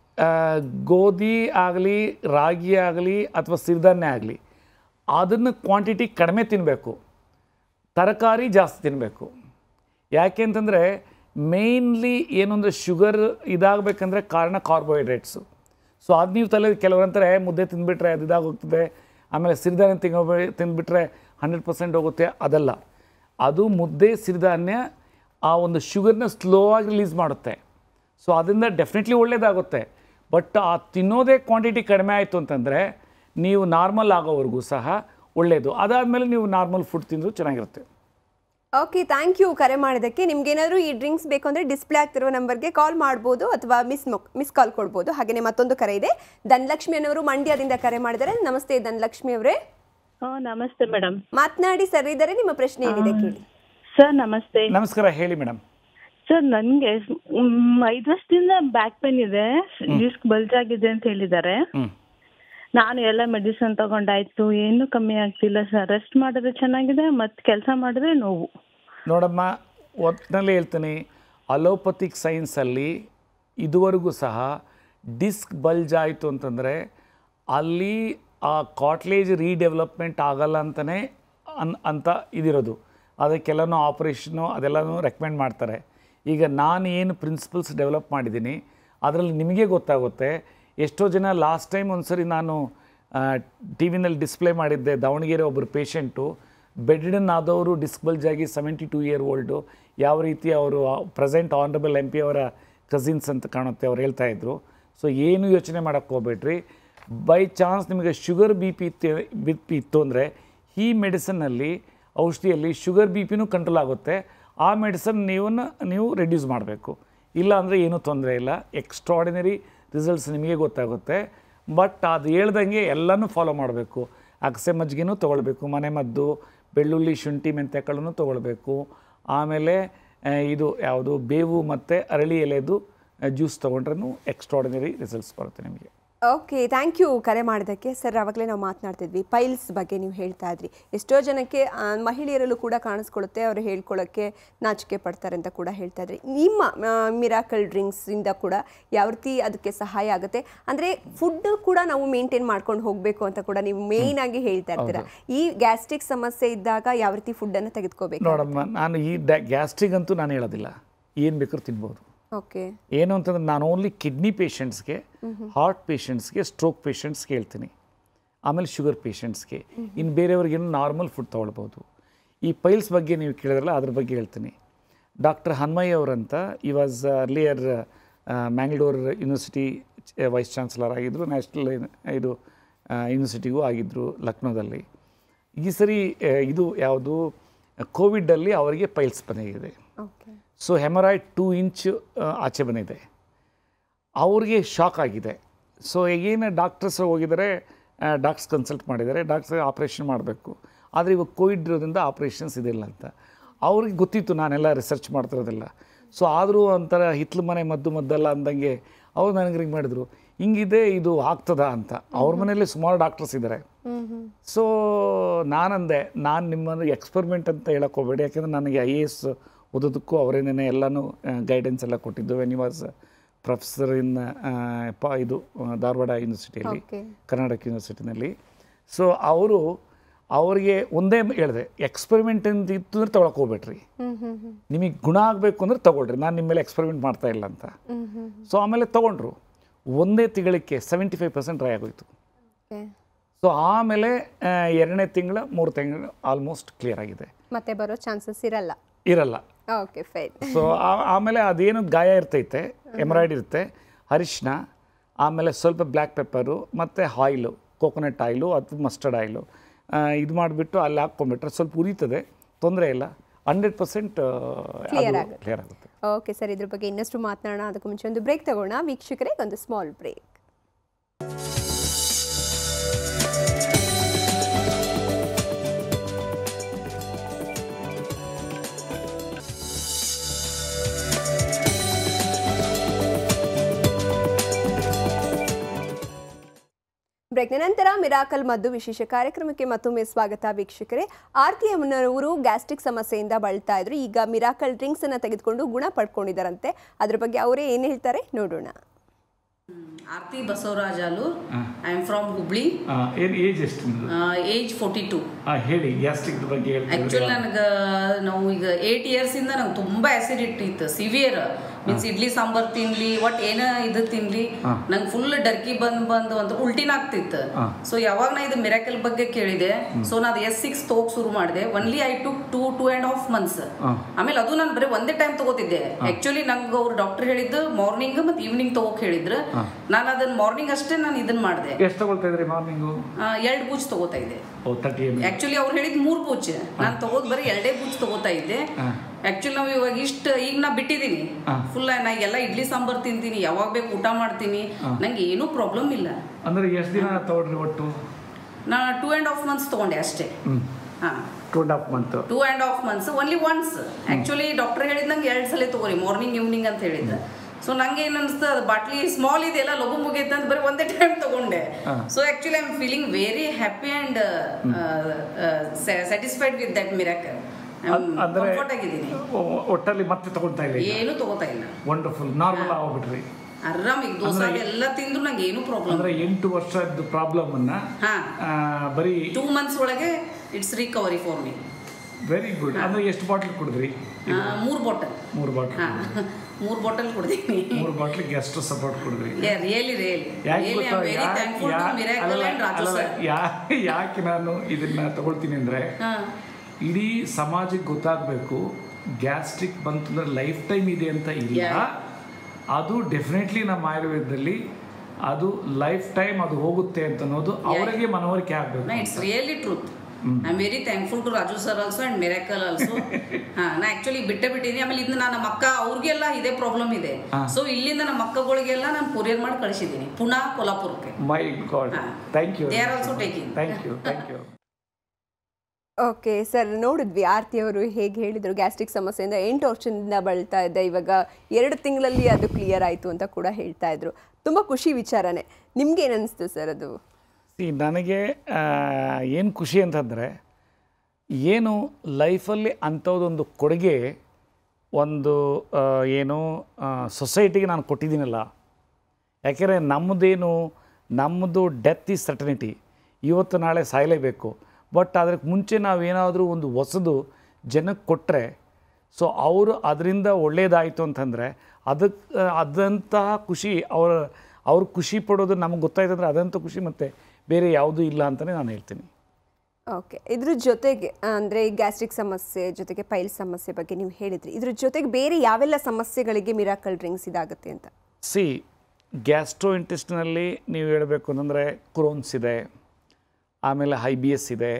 ಗೋಧಿ ಆಗಲಿ, ರಾಗಿ ಆಗಲಿ ಅಥವಾ ಸಿರಿಧಾನ್ಯ ಆಗಲಿ, ಅದನ್ನು ಕ್ವಾಂಟಿಟಿ ಕಡಿಮೆ ತಿನ್ನಬೇಕು, ತರಕಾರಿ ಜಾಸ್ತಿ ತಿನ್ನಬೇಕು. ಯಾಕೆ ಅಂತಂದರೆ ಮೇಯ್ನ್ಲಿ ಏನು ಅಂದರೆ ಶುಗರ್ ಇದಾಗಬೇಕಂದ್ರೆ ಕಾರಣ ಕಾರ್ಬೋಹೈಡ್ರೇಟ್ಸು. ಸೊ ಅದು ನೀವು ತಲೆ ಕೆಲವರಂತಾರೆ ಮುದ್ದೆ ತಿಂದುಬಿಟ್ರೆ ಅದು ಇದಾಗೋಗ್ತದೆ, ಆಮೇಲೆ ಸಿರಿಧಾನ್ಯ ತಿನ್ನೋ ತಿಂದುಬಿಟ್ರೆ ಹಂಡ್ರೆಡ್ ಪರ್ಸೆಂಟ್ ಹೋಗುತ್ತೆ. ಅದಲ್ಲ, ಅದು ಮುದ್ದೆ ಸಿರಿಧಾನ್ಯ ಆ ಒಂದು ಶುಗರ್ನ ಸ್ಲೋ ಆಗಿ ರಿಲೀಸ್ ಮಾಡುತ್ತೆ. ಸೊ ಅದರಿಂದ ಡೆಫಿನೆಟ್ಲಿ ಒಳ್ಳೆಯದಾಗುತ್ತೆ. ಬಟ್ ಆ ತಿನ್ನೋದೇ ಕ್ವಾಂಟಿಟಿ ಕಡಿಮೆ ಆಯಿತು ಅಂತಂದರೆ ನೀವು ನಾರ್ಮಲ್ ಆಗೋವರೆಗೂ ಸಹ ಒಳ್ಳೆಯದು. ಅದಾದಮೇಲೆ ನೀವು ನಾರ್ಮಲ್ ಫುಡ್ ತಿಂದರೂ ಚೆನ್ನಾಗಿರುತ್ತೆ. ಓಕೆ, ಥ್ಯಾಂಕ್ ಯು ಕರೆ ಮಾಡೋದಕ್ಕೆ. ನಿಮ್ಗೇನಾದರೂ ಈ ಡ್ರಿಂಕ್ಸ್ ಬೇಕು ಅಂದರೆ ಡಿಸ್ಪ್ಲೇ ಆಗ್ತಿರೋ ನಂಬರ್ಗೆ ಕಾಲ್ ಮಾಡ್ಬೋದು ಅಥವಾ ಮಿಸ್ ಮಿಸ್ ಕಾಲ್ ಕೊಡ್ಬೋದು. ಹಾಗೆಯೇ ಮತ್ತೊಂದು ಕರೆ ಇದೆ, ಧನಲಕ್ಷ್ಮಿ ಅನ್ನೋರು ಮಂಡ್ಯದಿಂದ ಕರೆ ಮಾಡಿದ್ದಾರೆ. ನಮಸ್ತೆ ಧನಲಕ್ಷ್ಮಿ ಅವರೇ. ನಮಸ್ತೆ ಮೇಡಮ್. ಮಾತನಾಡಿ ಸರ್ ಇದ್ದಾರೆ, ನಿಮ್ಮ ಪ್ರಶ್ನೆ ಏನಿದೆ ಕೇಳಿ. ಸರ್ ನಮಸ್ತೆ. ನಮಸ್ಕಾರ, ಹೇಳಿ ಮೇಡಮ್. ಸರ್ ನನಗೆ ಐದು ವರ್ಷದಿಂದ ಬ್ಯಾಕ್ ಪೇನ್ ಇದೆ, ಡಿಸ್ಕ್ ಬಲ್ಜ್ ಆಗಿದೆ ಅಂತ ಹೇಳಿದ್ದಾರೆ. ನಾನು ಎಲ್ಲ ಮೆಡಿಸಿನ್ ತಗೊಂಡಾಯ್ತು, ಏನು ಕಮ್ಮಿ ಆಗ್ತಿಲ್ಲ ಸರ್. ರೆಸ್ಟ್ ಮಾಡಿದ್ರೆ ಚೆನ್ನಾಗಿದೆ, ಮತ್ತು ಕೆಲಸ ಮಾಡಿದ್ರೆ ನೋವು. ನೋಡಮ್ಮ, ಒಟ್ಟಿನಲ್ಲಿ ಹೇಳ್ತೀನಿ, ಅಲೋಪತಿಕ್ ಸೈನ್ಸಲ್ಲಿ ಇದುವರೆಗೂ ಸಹ ಡಿಸ್ಕ್ ಬಲ್ಜ್ ಆಯಿತು ಅಂತಂದರೆ ಅಲ್ಲಿ ಆ ಕಾಟ್ಲೇಜ್ ರೀಡೆವಲಪ್ಮೆಂಟ್ ಆಗಲ್ಲ ಅಂತಲೇ ಅನ್ ಅಂತ ಇದಿರೋದು. ಅದಕ್ಕೆಲ್ಲನೂ ಆಪ್ರೇಷನ್ನು ಅದೆಲ್ಲನೂ ರೆಕಮೆಂಡ್ ಮಾಡ್ತಾರೆ. ಈಗ ನಾನು ಏನು ಪ್ರಿನ್ಸಿಪಲ್ಸ್ ಡೆವಲಪ್ ಮಾಡಿದ್ದೀನಿ ಅದರಲ್ಲಿ ನಿಮಗೆ ಗೊತ್ತಾಗುತ್ತೆ. ಎಷ್ಟೋ ಜನ ಲಾಸ್ಟ್ ಟೈಮ್ ಒಂದು ಸರಿ ನಾನು ಟಿ ವಿನಲ್ಲಿ ಡಿಸ್ಪ್ಲೇ ಮಾಡಿದ್ದೆ, ದಾವಣಗೆರೆ ಒಬ್ಬರು ಪೇಷಂಟು ಬೆಡ್ರಿಡನ್ ಆದವರು ಡಿಸ್ಕ್ ಬಲ್ಜ್ ಆಗಿ ಸೆವೆಂಟಿ ಟೂ ಇಯರ್ ಓಲ್ಡು, ಯಾವ ರೀತಿ ಅವರು ಪ್ರೆಸೆಂಟ್ ಆನರಬಲ್ ಎಂ ಪಿ ಅವರ ಕಸಿನ್ಸ್ ಅಂತ ಕಾಣುತ್ತೆ ಅವ್ರು ಹೇಳ್ತಾಯಿದ್ರು. ಸೊ ಏನು ಯೋಚನೆ ಮಾಡೋಕ್ಕೆ ಹೋಗ್ಬೇಡ್ರಿ. ಬೈ ಚಾನ್ಸ್ ನಿಮಗೆ ಶುಗರ್ ಬಿ ಪಿ ಇತ್ತು ಬಿ ಪಿ ಇತ್ತು ಅಂದರೆ ಈ ಮೆಡಿಸನ್ನಲ್ಲಿ ಔಷಧಿಯಲ್ಲಿ ಶುಗರ್ ಬಿ ಪಿನೂ ಕಂಟ್ರೋಲ್ ಆಗುತ್ತೆ. ಆ ಮೆಡಿಸನ್ ನೀವು ನೀವು ರೆಡ್ಯೂಸ್ ಮಾಡಬೇಕು, ಇಲ್ಲ ಅಂದರೆ ಏನೂ ತೊಂದರೆ ಇಲ್ಲ. ಎಕ್ಸ್ಟ್ರಾಡಿನರಿ ರಿಸಲ್ಟ್ಸ್ ನಿಮಗೆ ಗೊತ್ತಾಗುತ್ತೆ. ಬಟ್ ಅದು ಹೇಳ್ದಂಗೆ ಎಲ್ಲನೂ ಫಾಲೋ ಮಾಡಬೇಕು. ಅಗಸೆ ಮಜ್ಜಿಗೆನೂ ತೊಗೊಳ್ಬೇಕು, ಮನೆ ಮದ್ದು, ಬೆಳ್ಳುಳ್ಳಿ ಶುಂಠಿ ಮೆಂತ್ಯಕಾಳನ್ನು ತೊಗೊಳ್ಬೇಕು. ಆಮೇಲೆ ಇದು ಯಾವುದು ಬೇವು ಮತ್ತು ಅರಳಿ ಎಲೆದು ಜ್ಯೂಸ್ ತೊಗೊಂಡ್ರೂ ಎಕ್ಸ್ಟ್ರಾಡಿನರಿ ರಿಸಲ್ಟ್ಸ್ ಬರುತ್ತೆ ನಿಮಗೆ. ಓಕೆ, ಥ್ಯಾಂಕ್ ಯು ಕರೆ ಮಾಡೋದಕ್ಕೆ. ಸರ್, ಆವಾಗಲೇ ನಾವು ಮಾತನಾಡ್ತಿದ್ವಿ ಪೈಲ್ಸ್ ಬಗ್ಗೆ ನೀವು ಹೇಳ್ತಾ ಇದ್ರಿ. ಎಷ್ಟೋ ಜನಕ್ಕೆ ಮಹಿಳೆಯರಲ್ಲೂ ಕೂಡ ಕಾಣಿಸ್ಕೊಳ್ಳುತ್ತೆ, ಅವರು ಹೇಳ್ಕೊಳ್ಳೋಕ್ಕೆ ನಾಚಿಕೆ ಪಡ್ತಾರೆ ಅಂತ ಕೂಡ ಹೇಳ್ತಾ ಇದ್ರಿ. ನಿಮ್ಮ ಮಿರಾಕಲ್ ಡ್ರಿಂಕ್ಸಿಂದ ಕೂಡ ಯಾವ ರೀತಿ ಅದಕ್ಕೆ ಸಹಾಯ ಆಗುತ್ತೆ ಅಂದರೆ ಫುಡ್ ಕೂಡ ನಾವು ಮೇಂಟೈನ್ ಮಾಡ್ಕೊಂಡು ಹೋಗಬೇಕು ಅಂತ ಕೂಡ ನೀವು ಮೇಯ್ನ್ ಆಗಿ ಹೇಳ್ತಾ ಇರ್ತೀರಾ. ಈ ಗ್ಯಾಸ್ಟ್ರಿಕ್ ಸಮಸ್ಯೆ ಇದ್ದಾಗ ಯಾವ ರೀತಿ ಫುಡ್ಡನ್ನು ತೆಗೆದುಕೋಬೇಕು? ನೋಡಮ್ಮ, ನಾನು ಈ ಗ್ಯಾಸ್ಟ್ರಿಕ್ ಅಂತೂ ನಾನು ಹೇಳೋದಿಲ್ಲ, ಏನು ಬೇಕಾದ್ರೂ ತಿನ್ಬೋದು. ಓಕೆ, ಏನು ಅಂತಂದ್ರೆ ನಾನು ಓನ್ಲಿ ಕಿಡ್ನಿ ಪೇಷಂಟ್ಸ್ಗೆ, ಹಾರ್ಟ್ ಪೇಷಂಟ್ಸ್ಗೆ, ಸ್ಟ್ರೋಕ್ ಪೇಷಂಟ್ಸ್ಗೆ ಹೇಳ್ತೀನಿ, ಆಮೇಲೆ ಶುಗರ್ ಪೇಷಂಟ್ಸ್ಗೆ. ಇನ್ನು ಬೇರೆಯವ್ರಿಗೇನು ನಾರ್ಮಲ್ ಫುಡ್ ತೊಗೊಳ್ಬೋದು. ಈ ಪೈಲ್ಸ್ ಬಗ್ಗೆ ನೀವು ಕೇಳಿದ್ರಲ್ಲ, ಅದ್ರ ಬಗ್ಗೆ ಹೇಳ್ತೀನಿ. ಡಾಕ್ಟರ್ ಹನ್ಮಯ್ಯ ಅವರಂತ ಈ was earlier Mangalore university vice chancellor ಆಗಿದ್ದರು, ನ್ಯಾಷನಲ್ ಇದು ಯೂನಿವರ್ಸಿಟಿಗೂ ಆಗಿದ್ದರು ಲಕ್ನೋದಲ್ಲಿ. ಈ ಸರಿ ಇದು ಯಾವುದು ಕೋವಿಡಲ್ಲಿ ಅವರಿಗೆ ಪೈಲ್ಸ್ ಬಂದಿದೆ. ಸೊ ಹೆಮರಾಯ್ಡ್ ಟೂ ಇಂಚ್ ಆಚೆ ಬಂದಿದೆ. ಅವ್ರಿಗೆ ಶಾಕ್ ಆಗಿದೆ. ಸೊ ಈಗೇನು ಡಾಕ್ಟರ್ಸ್ ಹೋಗಿದ್ದಾರೆ, ಡಾಕ್ಟರ್ಸ್ ಕನ್ಸಲ್ಟ್ ಮಾಡಿದ್ದಾರೆ, ಡಾಕ್ಟರ್ಸ್ ಆಪ್ರೇಷನ್ ಮಾಡಬೇಕು. ಆದರೆ ಇವಾಗ ಕೋವಿಡ್ ಇರೋದ್ರಿಂದ ಆಪ್ರೇಷನ್ಸ್ ಇದಿಲ್ಲ ಅಂತ ಅವ್ರಿಗೆ ಗೊತ್ತಿತ್ತು, ನಾನೆಲ್ಲ ರಿಸರ್ಚ್ ಮಾಡ್ತಿರೋದಿಲ್ಲ. ಸೊ ಆದರೂ ಒಂಥರ ಹಿತ್ಲು ಮನೆ ಮದ್ದು ಮದ್ದಲ್ಲ ಅಂದಂಗೆ ಅವ್ರು ನನಗೆ ರಿಂಗ್ ಮಾಡಿದ್ರು, ಹಿಂಗಿದೆ ಇದು ಆಗ್ತದಾ ಅಂತ. ಅವ್ರ ಮನೇಲಿ ಸುಮಾರು ಡಾಕ್ಟರ್ಸ್ ಇದ್ದಾರೆ. ಸೊ ನಾನಂದೆ, ನಾನು ನಿಮ್ಮನ್ನು ಎಕ್ಸ್ಪೆರಿಮೆಂಟ್ ಅಂತ ಹೇಳಕ್ಕೆ ಹೋಗಬೇಡಿ, ಯಾಕೆಂದರೆ ನನಗೆ ಐ ಎ ಎಸ್ ಓದೋದಕ್ಕೂ ಅವರೇನೇ ಎಲ್ಲನೂ ಗೈಡೆನ್ಸ್ ಎಲ್ಲ ಕೊಟ್ಟಿದ್ದು. When you was professor in ಪ ಇದು ಧಾರವಾಡ ಯೂನಿವರ್ಸಿಟಿಯಲ್ಲಿ, ಕರ್ನಾಟಕ ಯೂನಿವರ್ಸಿಟಿನಲ್ಲಿ. ಸೊ ಅವರು ಅವರಿಗೆ ಒಂದೇ ಹೇಳಿದೆ, ಎಕ್ಸ್ಪೆರಿಮೆಂಟ್ ಅಂತ ಇತ್ತು ಅಂದರೆ ತೊಗೊಳಕ್ಕೆ ಹೋಗ್ಬೇಡ್ರಿ, ನಿಮಗೆ ಗುಣ ಆಗಬೇಕು ಅಂದರೆ ತೊಗೊಳ್ರಿ, ನಾನು ನಿಮ್ಮ ಮೇಲೆ ಎಕ್ಸ್ಪೆರಿಮೆಂಟ್ ಮಾಡ್ತಾ ಇಲ್ಲ ಅಂತ. ಸೊ ಆಮೇಲೆ ತೊಗೊಂಡ್ರು. ಒಂದೇ ತಿಂಗಳಿಗೆ ಸೆವೆಂಟಿ ಫೈವ್ ಪರ್ಸೆಂಟ್ ಡ್ರೈ ಆಗೋಯ್ತು. ಸೊ ಆಮೇಲೆ ಎರಡನೇ ತಿಂಗಳ ಮೂರು ತಿಂಗಳು ಆಲ್ಮೋಸ್ಟ್ ಕ್ಲಿಯರ್ ಆಗಿದೆ. ಮತ್ತೆ ಬರೋ ಚಾನ್ಸಸ್ ಇರಲ್ಲ ಇರಲ್ಲ ಓಕೆ ಫೈನ್. ಸೊ ಆಮೇಲೆ ಅದೇನು ಗಾಯ ಇರ್ತೈತೆ, ಎಮರಾಯ್ಡ್ ಇರುತ್ತೆ, ಅರಿಶಿನ, ಆಮೇಲೆ ಸ್ವಲ್ಪ ಬ್ಲ್ಯಾಕ್ ಪೆಪ್ಪರು ಮತ್ತು ಆಯಿಲು, ಕೋಕೋನಟ್ ಆಯಿಲು ಅಥವಾ ಮಸ್ಟರ್ಡ್ ಆಯಿಲು ಇದು ಮಾಡಿಬಿಟ್ಟು ಅಲ್ಲಿ ಹಾಕ್ಕೊಂಡ್ಬಿಟ್ರೆ ಸ್ವಲ್ಪ ಉರಿತದೆ, ತೊಂದರೆ ಇಲ್ಲ, ಹಂಡ್ರೆಡ್ ಪರ್ಸೆಂಟ್ ಕ್ಲಿಯರ್ ಆಗುತ್ತೆ. ಓಕೆ ಸರ್, ಇದ್ರ ಬಗ್ಗೆ ಇನ್ನಷ್ಟು ಮಾತನಾಡೋಣ. ಅದಕ್ಕೂ ಮುಂಚೆ ಒಂದು ಬ್ರೇಕ್ ತಗೋಣ ವೀಕ್ಷಕರೇ, ಒಂದು ಸ್ಮಾಲ್ ಬ್ರೇಕ್. ಬ್ರೇಕ್ನ ನಂತರ ಮಿರಾಕಲ್ ಮದ್ದು ವಿಶೇಷ ಕಾರ್ಯಕ್ರಮಕ್ಕೆ ಮತ್ತೊಮ್ಮೆ ಸ್ವಾಗತ ವೀಕ್ಷಕರೇ. ಆರ್ತಿ ಅಮ್ಮನವರು ಗ್ಯಾಸ್ಟ್ರಿಕ್ ಸಮಸ್ಯೆಯಿಂದ ಬಳಲ್ತಾ ಇದ್ರು. ಈಗ ಮಿರಾಕಲ್ ಡ್ರಿಂಕ್ಸ್ ಅನ್ನ ತೆಗೆದುಕೊಂಡು ಗುಣ ಪಡ್ಕೊಂಡಿದ್ದಾರಂತೆ. ಅದ್ರ ಬಗ್ಗೆ ಅವರೇ ಏನು ಹೇಳ್ತಾರೆ ನೋಡೋಣ. Aarti Basavarajalu, I am from Hubli. Age ಎಷ್ಟು? Age forty two. ಹೇಳಿ, ಗ್ಯಾಸ್ಟ್ರಿಕ್ ಬಗ್ಗೆ. ಆಕ್ಚುಲಿ ನನಗೆ ನಾವು ಈಗ ಏಟ್ ಇಯರ್ಸ್ ಇಂದ ನಂಗೆ ತುಂಬಾ ಆಸಿಡಿಟಿ ಇತ್ತು, ಸಿವಿಯರ್. ಮೀನ್ಸ್ ಇಡ್ಲಿ ಸಾಂಬಾರ್ ತಿನ್ಲಿ, ಒಟ್ ಏನ ಇದು ತಿನ್ಲಿ, ನಂಗೆ ಫುಲ್ ಡರ್ಕಿ ಬಂದ್ ಬಂದು ಅಂತ ಉಲ್ಟಿನ ಆಗ್ತಿತ್ತು. ಸೊ ಯಾವಾಗ ನಾ ಇದು ಮಿರಾಕಲ್ ಬಗ್ಗೆ ಕೇಳಿದೆ, ಸೊ ನಾ ಎಸ್ ಸಿಕ್ಸ್ ತಗೋಕ್ ಶುರು ಮಾಡಿದೆ. Only I to two two and half months. ಆಮೇಲೆ ಅದು ನಾನು ಬರೀ ಒಂದೇ ಟೈಮ್ ತಗೋತಿದ್ದೆ. ಆಕ್ಚುಲಿ ನಂಗೆ ಅವ್ರು ಡಾಕ್ಟರ್ ಹೇಳಿದ್ದು ಮಾರ್ನಿಂಗ್ ಮತ್ತೆ ಈವ್ನಿಂಗ್ ತಗೋಕ್ ಹೇಳಿದ್ರು. ನಾನು ಅದನ್ನ ಮಾರ್ನಿಂಗ್ ಅಷ್ಟೇ ನಾನು ಇದನ್ನ ಮಾಡಿದೆ. ಎಷ್ಟು ತಗೊಳ್ತಾ ಇದ್ರಿ ಮಾರ್ನಿಂಗ್? ಎರಡು ಬೂಚ್ ತಗೋತಾ ಇದ್ದೆ. ಆಕ್ಚುಲಿ ಅವ್ರು ಹೇಳಿದ್ ಮೂರ್ ಬೂಚ್, ನಾನು ತಗೋದ್ ಬರೀ ಎರಡೇ ಬೂಚ್ ತಗೋತಾ ಇದ್ದೆ. ಆಕ್ಚುಲಿ ನಾವು ಇವಾಗ ಇಷ್ಟ ಈಗ ನಾ ಬಿಟ್ಟಿದ್ದೀನಿ ಫುಲ್. ನಾ ಎಲ್ಲ ಇಡ್ಲಿ ಸಾಂಬಾರ್ ತಿಂತೀನಿ, ಯಾವಾಗ ಬೇಕು ಊಟ ಮಾಡ್ತೀನಿ, ನಂಗೆ ಏನೂ ಪ್ರಾಬ್ಲಮ್ ಇಲ್ಲ. ಅಂದ್ರೆ ಎಷ್ಟು ದಿನ ತಗೊಂಡ್ರಿ ಒಟ್ಟು? ನಾ ಟೂ ಅಂಡ್ ಹಾಫ್ ಮಂತ್ಸ್ ತಗೊಂಡೆ ಅಷ್ಟೇ. ಹಾ, two and half month two and half months only once. Actually doctor ಹೇಳಿದ್ ನಂಗೆ ಎರಡು ಸಲ ತಗೋರಿ, ಮಾರ್ನಿಂಗ್ ಈವ್ನಿಂಗ್ ಅಂತ ಹೇಳಿದ್ದ. ಸೊ ನಂಗೆ ಏನ್ ಅನ್ಸ್ತು, ಅದು ಬಾಟ್ಲಿ ಸ್ಮಾಲ್ ಇದೆಯಲ್ಲ, ಲಘು ಮುಗಿಯುತ್ತೆ ಅಂತ ಬರೀ ಒಂದೇ ಟೈಮ್ ತಗೊಂಡೆ. So actually I am feeling very happy and satisfied with that miracle. ಒಟ್ಟಲ್ಲಿ ಮತ್ತೆ ತಗೊಳ್ತಾ ಇಲ್ಲ, ಏನು ತಗೋತಾ ಇಲ್ಲ. ವಂಡರ್ಫುಲ್, ನಾರ್ಮಲ್ ಆಗ್ಬಿಟ್ರಿ ಆರಾಮ್. ಈಗ ದೋಸೆ ಎಲ್ಲ ತಿಂದ್ರು ನಂಗೆ ಏನು ಪ್ರಾಬ್ಲಮ್. ಅಂದ್ರೆ ಎಂಟು ವರ್ಷದ ಪ್ರಾಬ್ಲಮ್ ಅನ್ನ ಹಾ ಬರೀ ಟೂ ಮಂತ್ಸ್ ಒಳಗೆ it's recovery for me. Very good. ಅಂದರೆ ಎಷ್ಟು ಬಾಟ್ಲ್ ಕುಡಿದ್ರಿ? ಮೂರು ಬಾಟಲ್ ಮೂರು ಬಾಟ್ಲ್ ಮೂರು ಬಾಟಲ್ ಕುಡ್ದೀನಿ. ಮೂರು ಬಾಟ್ಲ್ ಗೆಸ್ಟ್ ಸಪೋರ್ಟ್ ಕುಡಿದ್ರಿ. ರಿಯಲಿ ರಿಯಲಿ ಯಾಕೆ really I am very thankful to miracle and Raju sir. ಯಾಕೆ ನಾನು ಇದನ್ನ ತಗೊಳ್ತೀನಿ ಅಂದರೆ, ಇಡೀ ಸಮಾಜಕ್ಕೆ ಗೊತ್ತಾಗಬೇಕು ಗ್ಯಾಸ್ಟ್ರಿಕ್ ಬಂತಂದ್ರೆ ಲೈಫ್ ಟೈಮ್ ಇದೆ ಅಂತ ಇಲ್ಲ. ಅದು ಡೆಫಿನೆಟ್ಲಿ ನಮ್ಮ ಆಯುರ್ವೇದದಲ್ಲಿ ಅದು ಲೈಫ್ ಟೈಮ್ ಅದು ಹೋಗುತ್ತೆ ಅಂತ ಅನ್ನೋದು ಅವರಿಗೆ ಮನವರಿಕೆ ಆಗಬೇಕು. It's really truth. I am very thankful to Raju sir also and miracle also. ಹಾ, ನಾ ಆಕ್ಚುಲಿ ಬಿಟ್ಟೆ ಬಿಟ್ಟಿನಿ. ಆಮೇಲೆ ಇದನ್ನ ನನ್ನ ಮಕ್ಕ ಅವ್ರಿಗೆಲ್ಲ ಇದೇ ಪ್ರಾಬ್ಲಮ್ ಇದೆ. ಸೊ ಇಲ್ಲಿಂದ ನಮ್ಮ ಮಕ್ಕಳಿಗೆಲ್ಲ ನಾನು ಕೊರಿಯರ್ ಮಾಡಿ ಕಳಿಸಿದ್ದೀನಿ ಪುನಃ ಕೊಲ್ಹಾಪುರಕ್ಕೆ. My god, thank you. They are also taking. Thank you, thank you. Okay sir, ನೋಡಿದ್ವಿ ಆರ್ತಿ ಅವರು ಹೇಗೆ ಹೇಳಿದರು ಗ್ಯಾಸ್ಟ್ರಿಕ್ ಸಮಸ್ಯೆಯಿಂದ ಎಂಟು ವರ್ಷದಿಂದ ಬಳಲ್ತಾ ಇದ್ದೆ, ಇವಾಗ ಎರಡು ತಿಂಗಳಲ್ಲಿ ಅದು ಕ್ಲಿಯರ್ ಆಯಿತು ಅಂತ ಕೂಡ ಹೇಳ್ತಾ ಇದ್ರು. ತುಂಬ ಖುಷಿ ವಿಚಾರನೇ. ನಿಮ್ಗೇನು ಅನಿಸ್ತು ಸರ್ ಅದು? ಸಿ, ನನಗೆ ಏನು ಖುಷಿ ಅಂತಂದರೆ, ಏನು ಲೈಫಲ್ಲಿ ಅಂಥದ್ದೊಂದು ಕೊಡುಗೆ ಒಂದು ಏನು ಸೊಸೈಟಿಗೆ ನಾನು ಕೊಟ್ಟಿದ್ದೀನಲ್ಲ. ಯಾಕೆಂದರೆ ನಮ್ಮದೇನು ನಮ್ಮದು ಡೆತ್ ಈಸ್ ಸರ್ಟನಿಟಿ, ಇವತ್ತು ನಾಳೆ ಸಾಯಲೇಬೇಕು. ಬಟ್ ಅದಕ್ಕೆ ಮುಂಚೆ ನಾವೇನಾದರೂ ಒಂದು ಹೊಸದು ಜನಕ್ಕೆ ಕೊಟ್ಟರೆ, ಸೊ ಅವರು ಅದರಿಂದ ಒಳ್ಳೆಯದಾಯಿತು ಅಂತಂದರೆ ಅದಕ್ಕೆ ಅದಂತಹ ಖುಷಿ ಅವರ ಅವ್ರು ಖುಷಿ ಪಡೋದು ನಮಗೆ ಗೊತ್ತಾಯ್ತು ಅಂದರೆ ಅದಂಥ ಖುಷಿ ಮತ್ತು ಬೇರೆ ಯಾವುದೂ ಇಲ್ಲ ಅಂತಲೇ ನಾನು ಹೇಳ್ತೀನಿ. ಓಕೆ, ಇದ್ರ ಜೊತೆಗೆ ಅಂದರೆ ಈ ಗ್ಯಾಸ್ಟ್ರಿಕ್ ಸಮಸ್ಯೆ ಜೊತೆಗೆ ಪೈಲ್ ಸಮಸ್ಯೆ ಬಗ್ಗೆ ನೀವು ಹೇಳಿದ್ರಿ, ಇದ್ರ ಜೊತೆಗೆ ಬೇರೆ ಯಾವೆಲ್ಲ ಸಮಸ್ಯೆಗಳಿಗೆ ಮಿರಾಕಲ್ ಡ್ರಿಂಕ್ಸ್ ಇದಾಗುತ್ತೆ ಅಂತ? ಸಿ, ಗ್ಯಾಸ್ಟ್ರೋ ಇಂಟೆಸ್ಟಿನಲ್ಲಿ ನೀವು ಹೇಳಬೇಕು ಅಂತಂದರೆ ಕ್ರೋನ್ಸ್ ಇದೆ, ಆಮೇಲೆ ಐ ಬಿ ಎಸ್ ಇದೆ,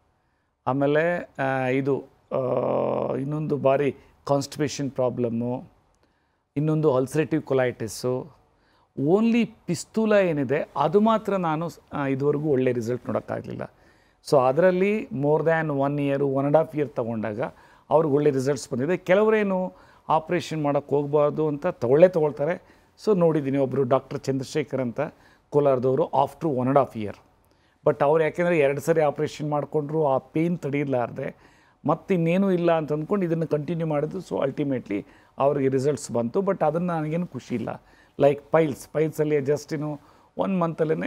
ಆಮೇಲೆ ಇದು ಇನ್ನೊಂದು ಬಾರಿ ಕಾನ್ಸ್ಟಿಪೇಷನ್ ಪ್ರಾಬ್ಲಮ್ಮು, ಇನ್ನೊಂದು ಅಲ್ಸರೇಟಿವ್ ಕೊಲೈಟಿಸ್ಸು. ಓನ್ಲಿ ಪಿಸ್ತೂಲ ಏನಿದೆ ಅದು ಮಾತ್ರ ನಾನು ಇದುವರೆಗೂ ಒಳ್ಳೆ ರಿಸಲ್ಟ್ ನೋಡೋಕ್ಕಾಗಲಿಲ್ಲ. ಸೊ ಅದರಲ್ಲಿ more than one year one and half year ತೊಗೊಂಡಾಗ ಅವ್ರಿಗೆ ಒಳ್ಳೆ ರಿಸಲ್ಟ್ಸ್ ಬಂದಿದೆ. ಕೆಲವರೇನು ಆಪ್ರೇಷನ್ ಮಾಡೋಕ್ಕೆ ಹೋಗಬಾರ್ದು ಅಂತ ತೊಗೊಳ್ಳೇ ತೊಗೊಳ್ತಾರೆ. ಸೊ ನೋಡಿದ್ದೀನಿ ಒಬ್ಬರು ಡಾಕ್ಟರ್ ಚಂದ್ರಶೇಖರ್ ಅಂತ ಕೋಲಾರದವರು after one and half year. But ಅವ್ರು ಯಾಕೆಂದರೆ ಎರಡು ಸರಿ ಆಪ್ರೇಷನ್ ಮಾಡಿಕೊಂಡ್ರು, ಆ ಪೇಯ್ನ್ ತಡೆಯಲಾರ್ದೆ ಮತ್ತು ಇನ್ನೇನೂ ಇಲ್ಲ ಅಂತ ಅಂದ್ಕೊಂಡು ಇದನ್ನು ಕಂಟಿನ್ಯೂ ಮಾಡಿದ್ರು. ಸೊ ಅಲ್ಟಿಮೇಟ್ಲಿ ಅವ್ರಿಗೆ ರಿಸಲ್ಟ್ಸ್ ಬಂತು. ಬಟ್ ಅದನ್ನು ನನಗೇನು ಖುಷಿ ಇಲ್ಲ. ಲೈಕ್ ಪೈಲ್ಸ್ ಪೈಲ್ಸಲ್ಲಿ ಜಸ್ಟ್ ಇನ್ನು ಒನ್ ಮಂತಲ್ಲೇ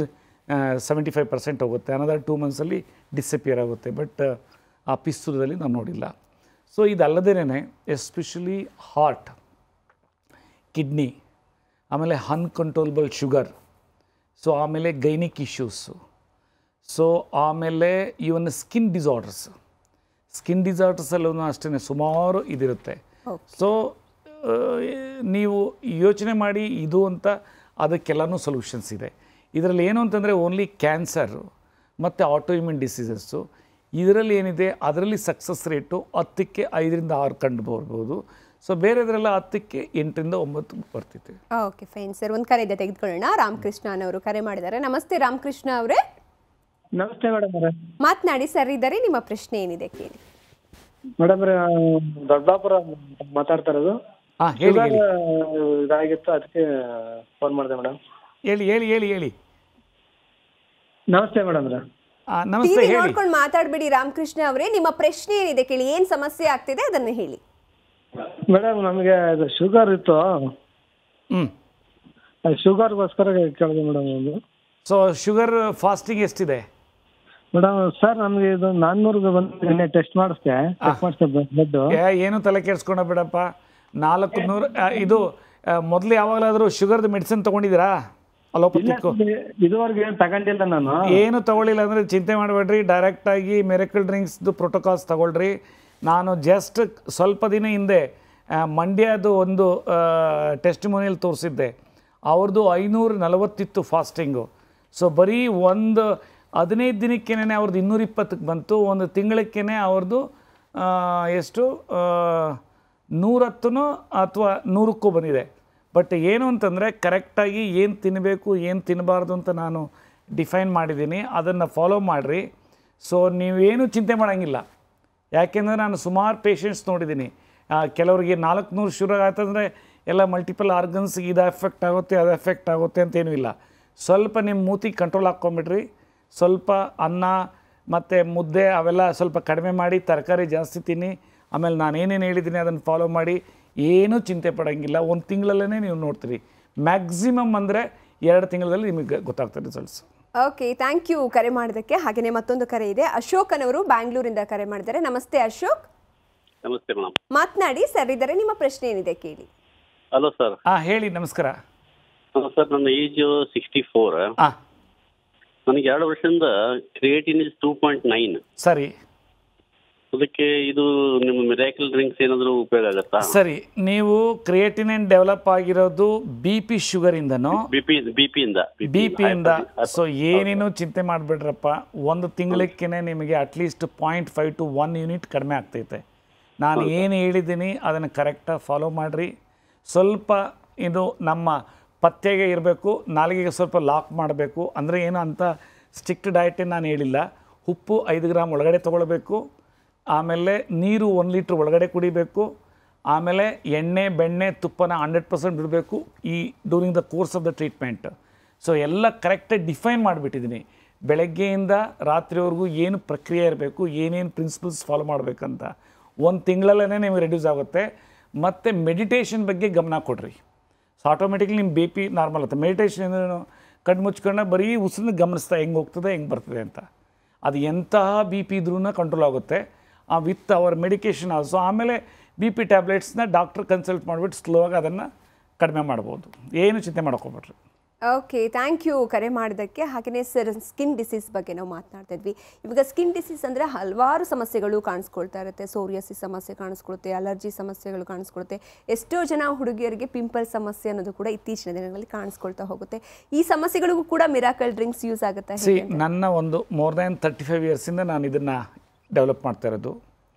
ಸೆವೆಂಟಿ ಫೈವ್ ಪರ್ಸೆಂಟ್ ಹೋಗುತ್ತೆ, ಅನದರ್ ಟೂ ಮಂತ್ಸಲ್ಲಿ ಡಿಸಪಿಯರ್ ಆಗುತ್ತೆ. ಬಟ್ ಆ ಪಿಸ್ತೂಲದಲ್ಲಿ ನಾನು ನೋಡಿಲ್ಲ. ಸೊ ಇದಲ್ಲದೇನೆ ಎಸ್ಪೆಷಲಿ ಹಾರ್ಟ್, ಕಿಡ್ನಿ, ಆಮೇಲೆ ಅನ್ಕಂಟ್ರೋಲಬಲ್ ಶುಗರ್, ಸೊ ಆಮೇಲೆ ಗೈನಿಕ್ ಇಶ್ಯೂಸು, ಸೊ ಆಮೇಲೆ ಇವನ್ ಸ್ಕಿನ್ ಡಿಸಾರ್ಡರ್ಸ್ ಸ್ಕಿನ್ ಡಿಸಾರ್ಡರ್ಸಲ್ಲೂ ಅಷ್ಟೇ ಸುಮಾರು ಇದಿರುತ್ತೆ. ಸೊ ನೀವು ಯೋಚನೆ ಮಾಡಿ ಇದು ಅಂತ ಅದಕ್ಕೆಲ್ಲನೂ ಸೊಲ್ಯೂಷನ್ಸ್ ಇದೆ. ಇದರಲ್ಲಿ ಏನು ಅಂತಂದರೆ ಓನ್ಲಿ ಕ್ಯಾನ್ಸರು ಮತ್ತು ಆಟೋಇಮ್ಯೂನ್ ಡಿಸೀಸಸ್ಸು ಇದರಲ್ಲಿ ಏನಿದೆ ಅದರಲ್ಲಿ ಸಕ್ಸಸ್ ರೇಟು ಹತ್ತಕ್ಕೆ ಐದರಿಂದ ಆರು ಕಂಡು ಬರ್ಬೋದು. ಸೊ ಬೇರೆದ್ರೆಲ್ಲ ಹತ್ತಕ್ಕೆ ಎಂಟರಿಂದ ಒಂಬತ್ತು ಬರ್ತಿತ್ತು. ಓಕೆ ಫೈನ್ ಸರ್, ಒಂದು ಕರೆ ಇದೆ ತೆಗೆದುಕೊಳ್ಳೋಣ. ರಾಮಕೃಷ್ಣ ಅವರು ಕರೆ ಮಾಡಿದ್ದಾರೆ. ನಮಸ್ತೆ ರಾಮಕೃಷ್ಣ ಅವರೇ. ನಮಸ್ತೆ ಮೇಡಮ್ ಅವರೇ. ಮಾತನಾಡಿ ಸರ್ ಇದ್ದಾರೆ, ನಿಮ್ಮ ಪ್ರಶ್ನೆ ಏನಿದೆ ಕೇಳಿ. ಮೇಡಮ್ ದೊಡ್ಡಾಪುರ ಮಾತಾಡ್ತಾ ಇರೋದು. ಹಾಂ ಹೇಳಿ ಹೇಳಿ. ಇದಾಗಿತ್ತು ಅದಕ್ಕೆ ಫೋನ್ ಮಾಡಿದೆ ಮೇಡಮ್. ಹೇಳಿ ಹೇಳಿ ಹೇಳಿ ಹೇಳಿ. ನಮಸ್ತೆ ಮೇಡಮ್. ನಮಸ್ತೆ ಹೇಳಿ. ನೋಡ್ಕೊಂಡು ಮಾತಾಡಬೇಡಿ ರಾಮಕೃಷ್ಣ ಅವರೇ, ನಿಮ್ಮ ಪ್ರಶ್ನೆ ಏನಿದೆ ಕೇಳಿ. ಏನು ಸಮಸ್ಯೆ ಆಗ್ತಿದೆ ಅದನ್ನು ಹೇಳಿ. ಮೇಡಮ್ ನಮಗೆ ಅದು ಶುಗರ್ ಇತ್ತು. ಹ್ಞೂ ಶುಗರ್ಗೋಸ್ಕರ ಕೇಳಿದೆ ಮೇಡಮ್. ಒಂದು ಸೊ ಶುಗರ್ ಫಾಸ್ಟಿಂಗ್ ಎಷ್ಟಿದೆ ಮೇಡಮ್? ಸರ್ ನಮಗೆ ಇದು ನಾನ್ನೂರಿಗೆ ಬಂದು ಟೆಸ್ಟ್ ಮಾಡಿಸ್ದೆ ಚೆಕ್ ಮಾಡಿಸ್ದೆ ಬ್ಲಡ್. ಏನು ತಲೆ ಕೆಡ್ಸ್ಕೊಂಡ ಬಿಡಪ್ಪ. ನಾಲ್ಕು ನೂರು ಇದು ಮೊದಲು ಯಾವಾಗಲಾದರೂ ಶುಗರ್ದು ಮೆಡಿಸಿನ್ ತೊಗೊಂಡಿದ್ದೀರಾ? ಅಲೋಪತಿಕ್ಕು ಇದುವರೆಗೆ ಏನು ತಗೊಂಡಿಲ್ಲ ನಾನು. ಏನು ತೊಗೊಳ್ಳಿಲ್ಲ ಅಂದರೆ ಚಿಂತೆ ಮಾಡಬೇಡ್ರಿ, ಡೈರೆಕ್ಟಾಗಿ ಮಿರಾಕಲ್ ಡ್ರಿಂಕ್ಸ್ದು ಪ್ರೋಟೋಕಾಲ್ಸ್ ತಗೊಳ್ರಿ. ನಾನು ಜಸ್ಟ್ ಸ್ವಲ್ಪ ದಿನ ಹಿಂದೆ ಮಂಡ್ಯದು ಒಂದು ಟೆಸ್ಟಿಮೋನಿಯಲ್ ತೋರಿಸಿದ್ದೆ. ಅವ್ರದ್ದು ಐನೂರ ನಲವತ್ತಿತ್ತು ಫಾಸ್ಟಿಂಗು. ಸೊ ಬರೀ ಒಂದು ಹದಿನೈದು ದಿನಕ್ಕೇನೆ ಅವ್ರದ್ದು ಇನ್ನೂರ ಇಪ್ಪತ್ತಕ್ಕೆ ಬಂತು. ಒಂದು ತಿಂಗಳಕ್ಕೇ ಅವ್ರದ್ದು ಎಷ್ಟು ನೂರತ್ತೂ ಅಥವಾ ನೂರಕ್ಕೂ ಬಂದಿದೆ. ಬಟ್ ಏನು ಅಂತಂದರೆ ಕರೆಕ್ಟಾಗಿ ಏನು ತಿನ್ನಬೇಕು ಏನು ತಿನ್ನಬಾರ್ದು ಅಂತ ನಾನು ಡಿಫೈನ್ ಮಾಡಿದ್ದೀನಿ, ಅದನ್ನು ಫಾಲೋ ಮಾಡಿರಿ. ಸೊ ನೀವೇನು ಚಿಂತೆ ಮಾಡೋಂಗಿಲ್ಲ. ಯಾಕೆಂದರೆ ನಾನು ಸುಮಾರು ಪೇಷಂಟ್ಸ್ ನೋಡಿದ್ದೀನಿ. ಕೆಲವರಿಗೆ ನಾಲ್ಕು ನೂರು ಶುಗರ್ ಆಯ್ತಂದರೆ ಎಲ್ಲ ಮಲ್ಟಿಪಲ್ ಆರ್ಗನ್ಸ್ಗೆ ಇದು ಎಫೆಕ್ಟ್ ಆಗುತ್ತೆ ಅದು ಎಫೆಕ್ಟ್ ಆಗುತ್ತೆ ಅಂತೇನೂ ಇಲ್ಲ. ಸ್ವಲ್ಪ ನಿಮ್ಮ ಮೂತಿಗೆ ಕಂಟ್ರೋಲ್ ಹಾಕ್ಕೊಂಬಿಡ್ರಿ. ಸ್ವಲ್ಪ ಅನ್ನ ಮತ್ತು ಮುದ್ದೆ ಅವೆಲ್ಲ ಸ್ವಲ್ಪ ಕಡಿಮೆ ಮಾಡಿ, ತರಕಾರಿ ಜಾಸ್ತಿ ತಿನ್ನಿ. ಆಮೇಲೆ ನಾನು ಏನೇನು ಹೇಳಿದ್ದೀನಿ ಅದನ್ನು ಫಾಲೋ ಮಾಡಿ. ಏನೂ ಚಿಂತೆ ಪಡೋಂಗಿಲ್ಲ. ಒಂದು ತಿಂಗಳಲ್ಲೇ ನೀವು ನೋಡ್ತೀರಿ. ಮ್ಯಾಕ್ಸಿಮಮ್ ಅಂದರೆ ಎರಡು ತಿಂಗಳಲ್ಲಿ ನಿಮಗೆ ಗೊತ್ತಾಗ್ತದೆ ರಿಸಲ್ಟ್ಸ್. ಓಕೆ, ಥ್ಯಾಂಕ್ ಯು ಕರೆ ಮಾಡೋದಕ್ಕೆ. ಹಾಗೆಯೇ ಮತ್ತೊಂದು ಕರೆ ಇದೆ. ಅಶೋಕನವರು ಬ್ಯಾಂಗ್ಳೂರಿಂದ ಕರೆ ಮಾಡಿದ್ದಾರೆ. ನಮಸ್ತೆ ಅಶೋಕ್. ನಮಸ್ತೆ ಮೇಡಮ್. ಮಾತನಾಡಿ ಸರ್ ಇದ್ದಾರೆ, ನಿಮ್ಮ ಪ್ರಶ್ನೆ ಏನಿದೆ ಕೇಳಿ. Hello sir. ಹಾಂ ಹೇಳಿ. ನಮಸ್ಕಾರ ಸರ್, ನನ್ನ ಏಜ್ ಸಿಕ್ಸ್ಟಿ ಫೋರ್. ಹಾಂ ನನಗೆ ಎರಡು ವರ್ಷದಿಂದ creatine is two point nine. ಸರಿ. ಅದಕ್ಕೆ ಇದು ನಿಮ್ಮ ಮಿರಾಕಲ್ ಡ್ರಿಂಕ್ಸ್ ಏನಾದರೂ ಉಪಯೋಗ ಆಗುತ್ತಾ? ಸರಿ, ನೀವು ಕ್ರಿಯೇಟಿನಿನ್ ಡೆವಲಪ್ ಆಗಿರೋದು ಬಿ ಪಿ ಶುಗರಿಂದನೋ ಬಿ ಪಿ ಬಿ ಪಿಯಿಂದ ಬಿ ಪಿಯಿಂದ. ಸೊ ಏನೇನು ಚಿಂತೆ ಮಾಡಿಬಿಡ್ರಪ್ಪ, ಒಂದು ತಿಂಗಳಕ್ಕೇ ನಿಮಗೆ at least point five to one unit ಕಡಿಮೆ ಆಗ್ತೈತೆ. ನಾನು ಏನು ಹೇಳಿದ್ದೀನಿ ಅದನ್ನು ಕರೆಕ್ಟಾಗಿ ಫಾಲೋ ಮಾಡಿರಿ. ಸ್ವಲ್ಪ ಇದು ನಮ್ಮ ಪತ್ತೆಗೆ ಇರಬೇಕು, ನಾಲಿಗೆಗೆ ಸ್ವಲ್ಪ ಲಾಕ್ ಮಾಡಬೇಕು. ಅಂದರೆ ಏನು ಅಂತ ಸ್ಟ್ರಿಕ್ಟ್ ಡಯಟೇ ನಾನು ಹೇಳಿಲ್ಲ. ಉಪ್ಪು ಐದು ಗ್ರಾಮ್ ಒಳಗಡೆ ತೊಗೊಳ್ಬೇಕು, ಆಮೇಲೆ ನೀರು ಒಂದು ಲೀಟ್ರ್ ಒಳಗಡೆ ಕುಡಿಬೇಕು, ಆಮೇಲೆ ಎಣ್ಣೆ ಬೆಣ್ಣೆ ತುಪ್ಪನ ಹಂಡ್ರೆಡ್ ಪರ್ಸೆಂಟ್ ಬಿಡಬೇಕು ಈ during the course of the treatment. So ಎಲ್ಲ ಕರೆಕ್ಟಾಗಿ ಡಿಫೈನ್ ಮಾಡಿಬಿಟ್ಟಿದ್ದೀನಿ. ಬೆಳಗ್ಗೆಯಿಂದ ರಾತ್ರಿವರೆಗೂ ಏನು ಪ್ರಕ್ರಿಯೆ ಇರಬೇಕು, ಏನೇನು ಪ್ರಿನ್ಸಿಪಲ್ಸ್ ಫಾಲೋ ಮಾಡಬೇಕಂತ. ಒಂದು ತಿಂಗಳಲ್ಲೇ ನಿಮಗೆ ರೆಡ್ಯೂಸ್ ಆಗುತ್ತೆ. ಮತ್ತು ಮೆಡಿಟೇಷನ್ ಬಗ್ಗೆ ಗಮನ ಕೊಡ್ರಿ. ಸೊ ಆಟೋಮೆಟಿಕ್ಲಿ ನಿಮ್ಮ ಬಿ ಪಿ ನಾರ್ಮಲ್ ಆಗುತ್ತೆ. ಮೆಡಿಟೇಷನ್ ಏನು, ಕಣ್ಣು ಮುಚ್ಕೊಂಡು ಬರೀ ಉಸಿರನ್ನ ಗಮನಿಸ್ತಾ ಹೆಂಗೆ ಹೋಗ್ತದೆ ಹೆಂಗೆ ಬರ್ತದೆ ಅಂತ. ಅದು ಎಂತಹ ಬಿ ಪಿ ಇದ್ರೂ ಕಂಟ್ರೋಲ್ ಆಗುತ್ತೆ ವಿತ್ ಅವರ್ ಮೆಡಿಕೇಷನ್ ಆಲ್ಸೋ. ಆಮೇಲೆ ಬಿ ಪಿ ಟ್ಯಾಬ್ಲೆಟ್ಸ್ನ ಡಾಕ್ಟ್ರ್ ಕನ್ಸಲ್ಟ್ ಮಾಡಿಬಿಟ್ಟು ಸ್ಲೋ ಆಗಿ ಅದನ್ನು ಕಡಿಮೆ ಮಾಡ್ಬೋದು. ಏನು ಚಿಂತೆ ಮಾಡ್ಕೊಬೇಡ್ರಿ. ಓಕೆ, ಥ್ಯಾಂಕ್ ಯು ಕರೆ ಮಾಡೋದಕ್ಕೆ. ಹಾಗೆಯೇ ಸರ್, ಸ್ಕಿನ್ ಡಿಸೀಸ್ ಬಗ್ಗೆ ನಾವು ಮಾತನಾಡ್ತಾ ಇದ್ವಿ. ಇವಾಗ ಸ್ಕಿನ್ ಡಿಸೀಸ್ ಅಂದರೆ ಹಲವಾರು ಸಮಸ್ಯೆಗಳು ಕಾಣಿಸ್ಕೊಳ್ತಾ ಇರುತ್ತೆ. ಸೋರಿಯಾಸಿಸ್ ಸಮಸ್ಯೆ ಕಾಣಿಸ್ಕೊಳುತ್ತೆ, ಅಲರ್ಜಿ ಸಮಸ್ಯೆಗಳು ಕಾಣಿಸ್ಕೊಳುತ್ತೆ. ಎಷ್ಟೋ ಜನ ಹುಡುಗಿಯರಿಗೆ ಪಿಂಪಲ್ ಸಮಸ್ಯೆ ಅನ್ನೋದು ಕೂಡ ಇತ್ತೀಚಿನ ದಿನಗಳಲ್ಲಿ ಕಾಣಿಸ್ಕೊಳ್ತಾ ಹೋಗುತ್ತೆ. ಈ ಸಮಸ್ಯೆಗಳಿಗೂ ಕೂಡ ಮಿರಾಕಲ್ ಡ್ರಿಂಕ್ಸ್ ಯೂಸ್ ಆಗುತ್ತೆ. ಸಿ, ನನ್ನ ಒಂದು ಮೋರ್ ದ್ಯಾನ್ ತರ್ಟಿ ಫೈವ್ ಇಯರ್ಸಿಂದ ನಾನು ಇದನ್ನು ಡೆವಲಪ್ ಮಾಡ್ತಾ ಇರೋದು.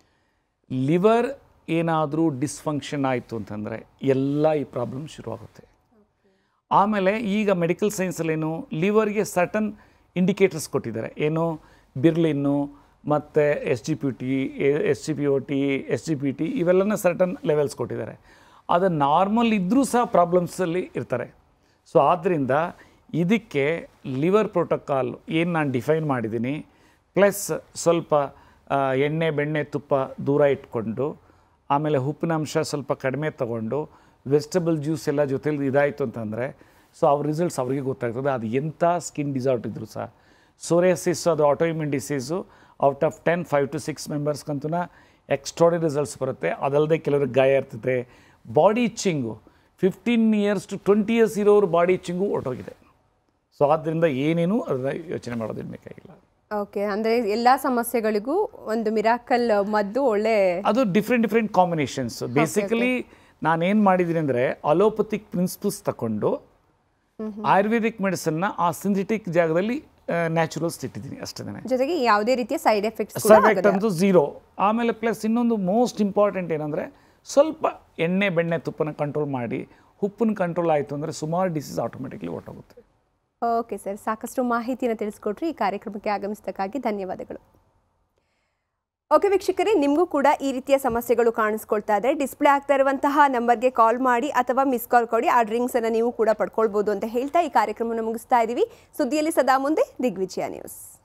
ಲಿವರ್ ಏನಾದರೂ ಡಿಸ್ಫಂಕ್ಷನ್ ಆಯಿತು ಅಂತಂದರೆ ಎಲ್ಲ ಈ ಪ್ರಾಬ್ಲಮ್ ಶುರುವಾಗುತ್ತೆ. ಆಮೇಲೆ ಈಗ ಮೆಡಿಕಲ್ ಸೈನ್ಸಲ್ಲೇನು ಲಿವರ್ಗೆ ಸರ್ಟನ್ ಇಂಡಿಕೇಟರ್ಸ್ ಕೊಟ್ಟಿದ್ದಾರೆ. ಏನು, ಬಿರ್ಲಿನ್ನು ಮತ್ತು S G P T S G P O T S G P T ಇವೆಲ್ಲನ ಸರ್ಟನ್ ಲೆವೆಲ್ಸ್ ಕೊಟ್ಟಿದ್ದಾರೆ. ಅದು ನಾರ್ಮಲ್ ಇದ್ದರೂ ಸಹ ಪ್ರಾಬ್ಲಮ್ಸಲ್ಲಿ ಇರ್ತಾರೆ. ಸೊ ಆದ್ದರಿಂದ ಇದಕ್ಕೆ ಲಿವರ್ ಪ್ರೋಟೋಕಾಲ್ ಏನು ನಾನು ಡಿಫೈನ್ ಮಾಡಿದ್ದೀನಿ, ಪ್ಲಸ್ ಸ್ವಲ್ಪ ಎಣ್ಣೆ ಬೆಣ್ಣೆ ತುಪ್ಪ ದೂರ ಇಟ್ಕೊಂಡು, ಆಮೇಲೆ ಉಪ್ಪಿನ ಅಂಶ ಸ್ವಲ್ಪ ಕಡಿಮೆ ತೊಗೊಂಡು, ವೆಜಿಟಬಲ್ ಜ್ಯೂಸ್ ಎಲ್ಲ ಜೊತೆಲಿ ಇದಾಯಿತು ಅಂತಂದರೆ ಸೊ ಅವ್ರ ರಿಸಲ್ಟ್ಸ್ ಅವ್ರಿಗೆ ಗೊತ್ತಾಗ್ತದೆ. ಅದು ಎಂಥ ಸ್ಕಿನ್ ಡಿಸಾರ್ಟ್ ಇದ್ದರೂ ಸಹ. ಸೋರಿಯಾಸಿಸ್ ಅದು autoimmune disease out of ten five to six ಮೆಂಬರ್ಸ್ಗಂತೂ ಎಕ್ಸ್ಟ್ರಾರ್ಡಿನರಿ ರಿಸಲ್ಟ್ಸ್ ಬರುತ್ತೆ. ಅದಲ್ಲದೆ ಕೆಲವ್ರಿಗೆ ಗಾಯ ಇರ್ತದೆ. Body itching fifteen years to twenty years ಇರೋರು ಬಾಡಿ ಇಚ್ಚಿಂಗು ಹೊರಟೋಗಿದೆ. ಸೊ ಆದ್ದರಿಂದ ಏನೇನು ಅದನ್ನು ಯೋಚನೆ ಮಾಡೋದೇನು ಬೇಕಾಗಿಲ್ಲ. ಓಕೆ, ಅಂದರೆ ಎಲ್ಲ ಸಮಸ್ಯೆಗಳಿಗೂ ಒಂದು ಮಿರಾಕಲ್ ಮದ್ದು ಒಳ್ಳೆ, ಅದು ಡಿಫ್ರೆಂಟ್ ಡಿಫ್ರೆಂಟ್ ಕಾಂಬಿನೇಷನ್ಸ್. ಬೇಸಿಕಲಿ ನಾನೇನು ಮಾಡಿದ್ದೀನಿ ಅಂದರೆ ಅಲೋಪತಿಕ್ ಪ್ರಿನ್ಸಿಪಲ್ಸ್ ತಗೊಂಡು ಆಯುರ್ವೇದಿಕ್ ಮೆಡಿಸನ್ನ ಆ ಸಿಂಥೆಟಿಕ್ ಜಾಗದಲ್ಲಿ ನ್ಯಾಚುರಲ್ಸ್ ಇಟ್ಟಿದ್ದೀನಿ ಅಷ್ಟೇ. ಜೊತೆಗೆ ಯಾವುದೇ ರೀತಿಯ ಸೈಡ್ ಎಫೆಕ್ಟ್ಸ್ ಸೈಡ್ ಎಫೆಕ್ಟ್ ಅಂತೂ ಝೀರೋ. ಆಮೇಲೆ ಪ್ಲಸ್ ಇನ್ನೊಂದು ಮೋಸ್ಟ್ ಇಂಪಾರ್ಟೆಂಟ್ ಏನಂದರೆ ಸ್ವಲ್ಪ ಎಣ್ಣೆ ಬೆಣ್ಣೆ ತುಪ್ಪನ ಕಂಟ್ರೋಲ್ ಮಾಡಿ, ಉಪ್ಪನ್ನ ಕಂಟ್ರೋಲ್ ಆಯಿತು ಅಂದರೆ ಸುಮಾರು ಡಿಸೀಸ್ ಆಟೋಮೆಟಿಕ್ಲಿ ಹೊರಟೋಗುತ್ತೆ. ಓಕೆ ಸರ್, ಸಾಕಷ್ಟು ಮಾಹಿತಿಯನ್ನು ತಿಳಿಸ್ಕೊಟ್ರಿ. ಈ ಕಾರ್ಯಕ್ರಮಕ್ಕೆ ಆಗಮಿಸಿದ್ದಕ್ಕಾಗಿ ಧನ್ಯವಾದಗಳು. ಓಕೆ ವೀಕ್ಷಕರೇ, ನಿಮಗೂ ಕೂಡ ಈ ರೀತಿಯ ಸಮಸ್ಯೆಗಳು ಕಾಣಿಸ್ಕೊಳ್ತಾ ಇದ್ದರೆ ಡಿಸ್ಪ್ಲೇ ಆಗ್ತಾ ಇರುವಂತಹ ನಂಬರ್ಗೆ ಕಾಲ್ ಮಾಡಿ ಅಥವಾ ಮಿಸ್ ಕಾಲ್ ಕೊಡಿ. ಆ ಡ್ರಿಂಕ್ಸನ್ನು ನೀವು ಕೂಡ ಪಡ್ಕೊಳ್ಬೋದು ಅಂತ ಹೇಳ್ತಾ ಈ ಕಾರ್ಯಕ್ರಮವನ್ನು ಮುಗಿಸ್ತಾ ಇದ್ದೀವಿ. ಸುದ್ದಿಯಲ್ಲಿ ಸದಾ ಮುಂದೆ, ದಿಗ್ವಿಜಯ ನ್ಯೂಸ್.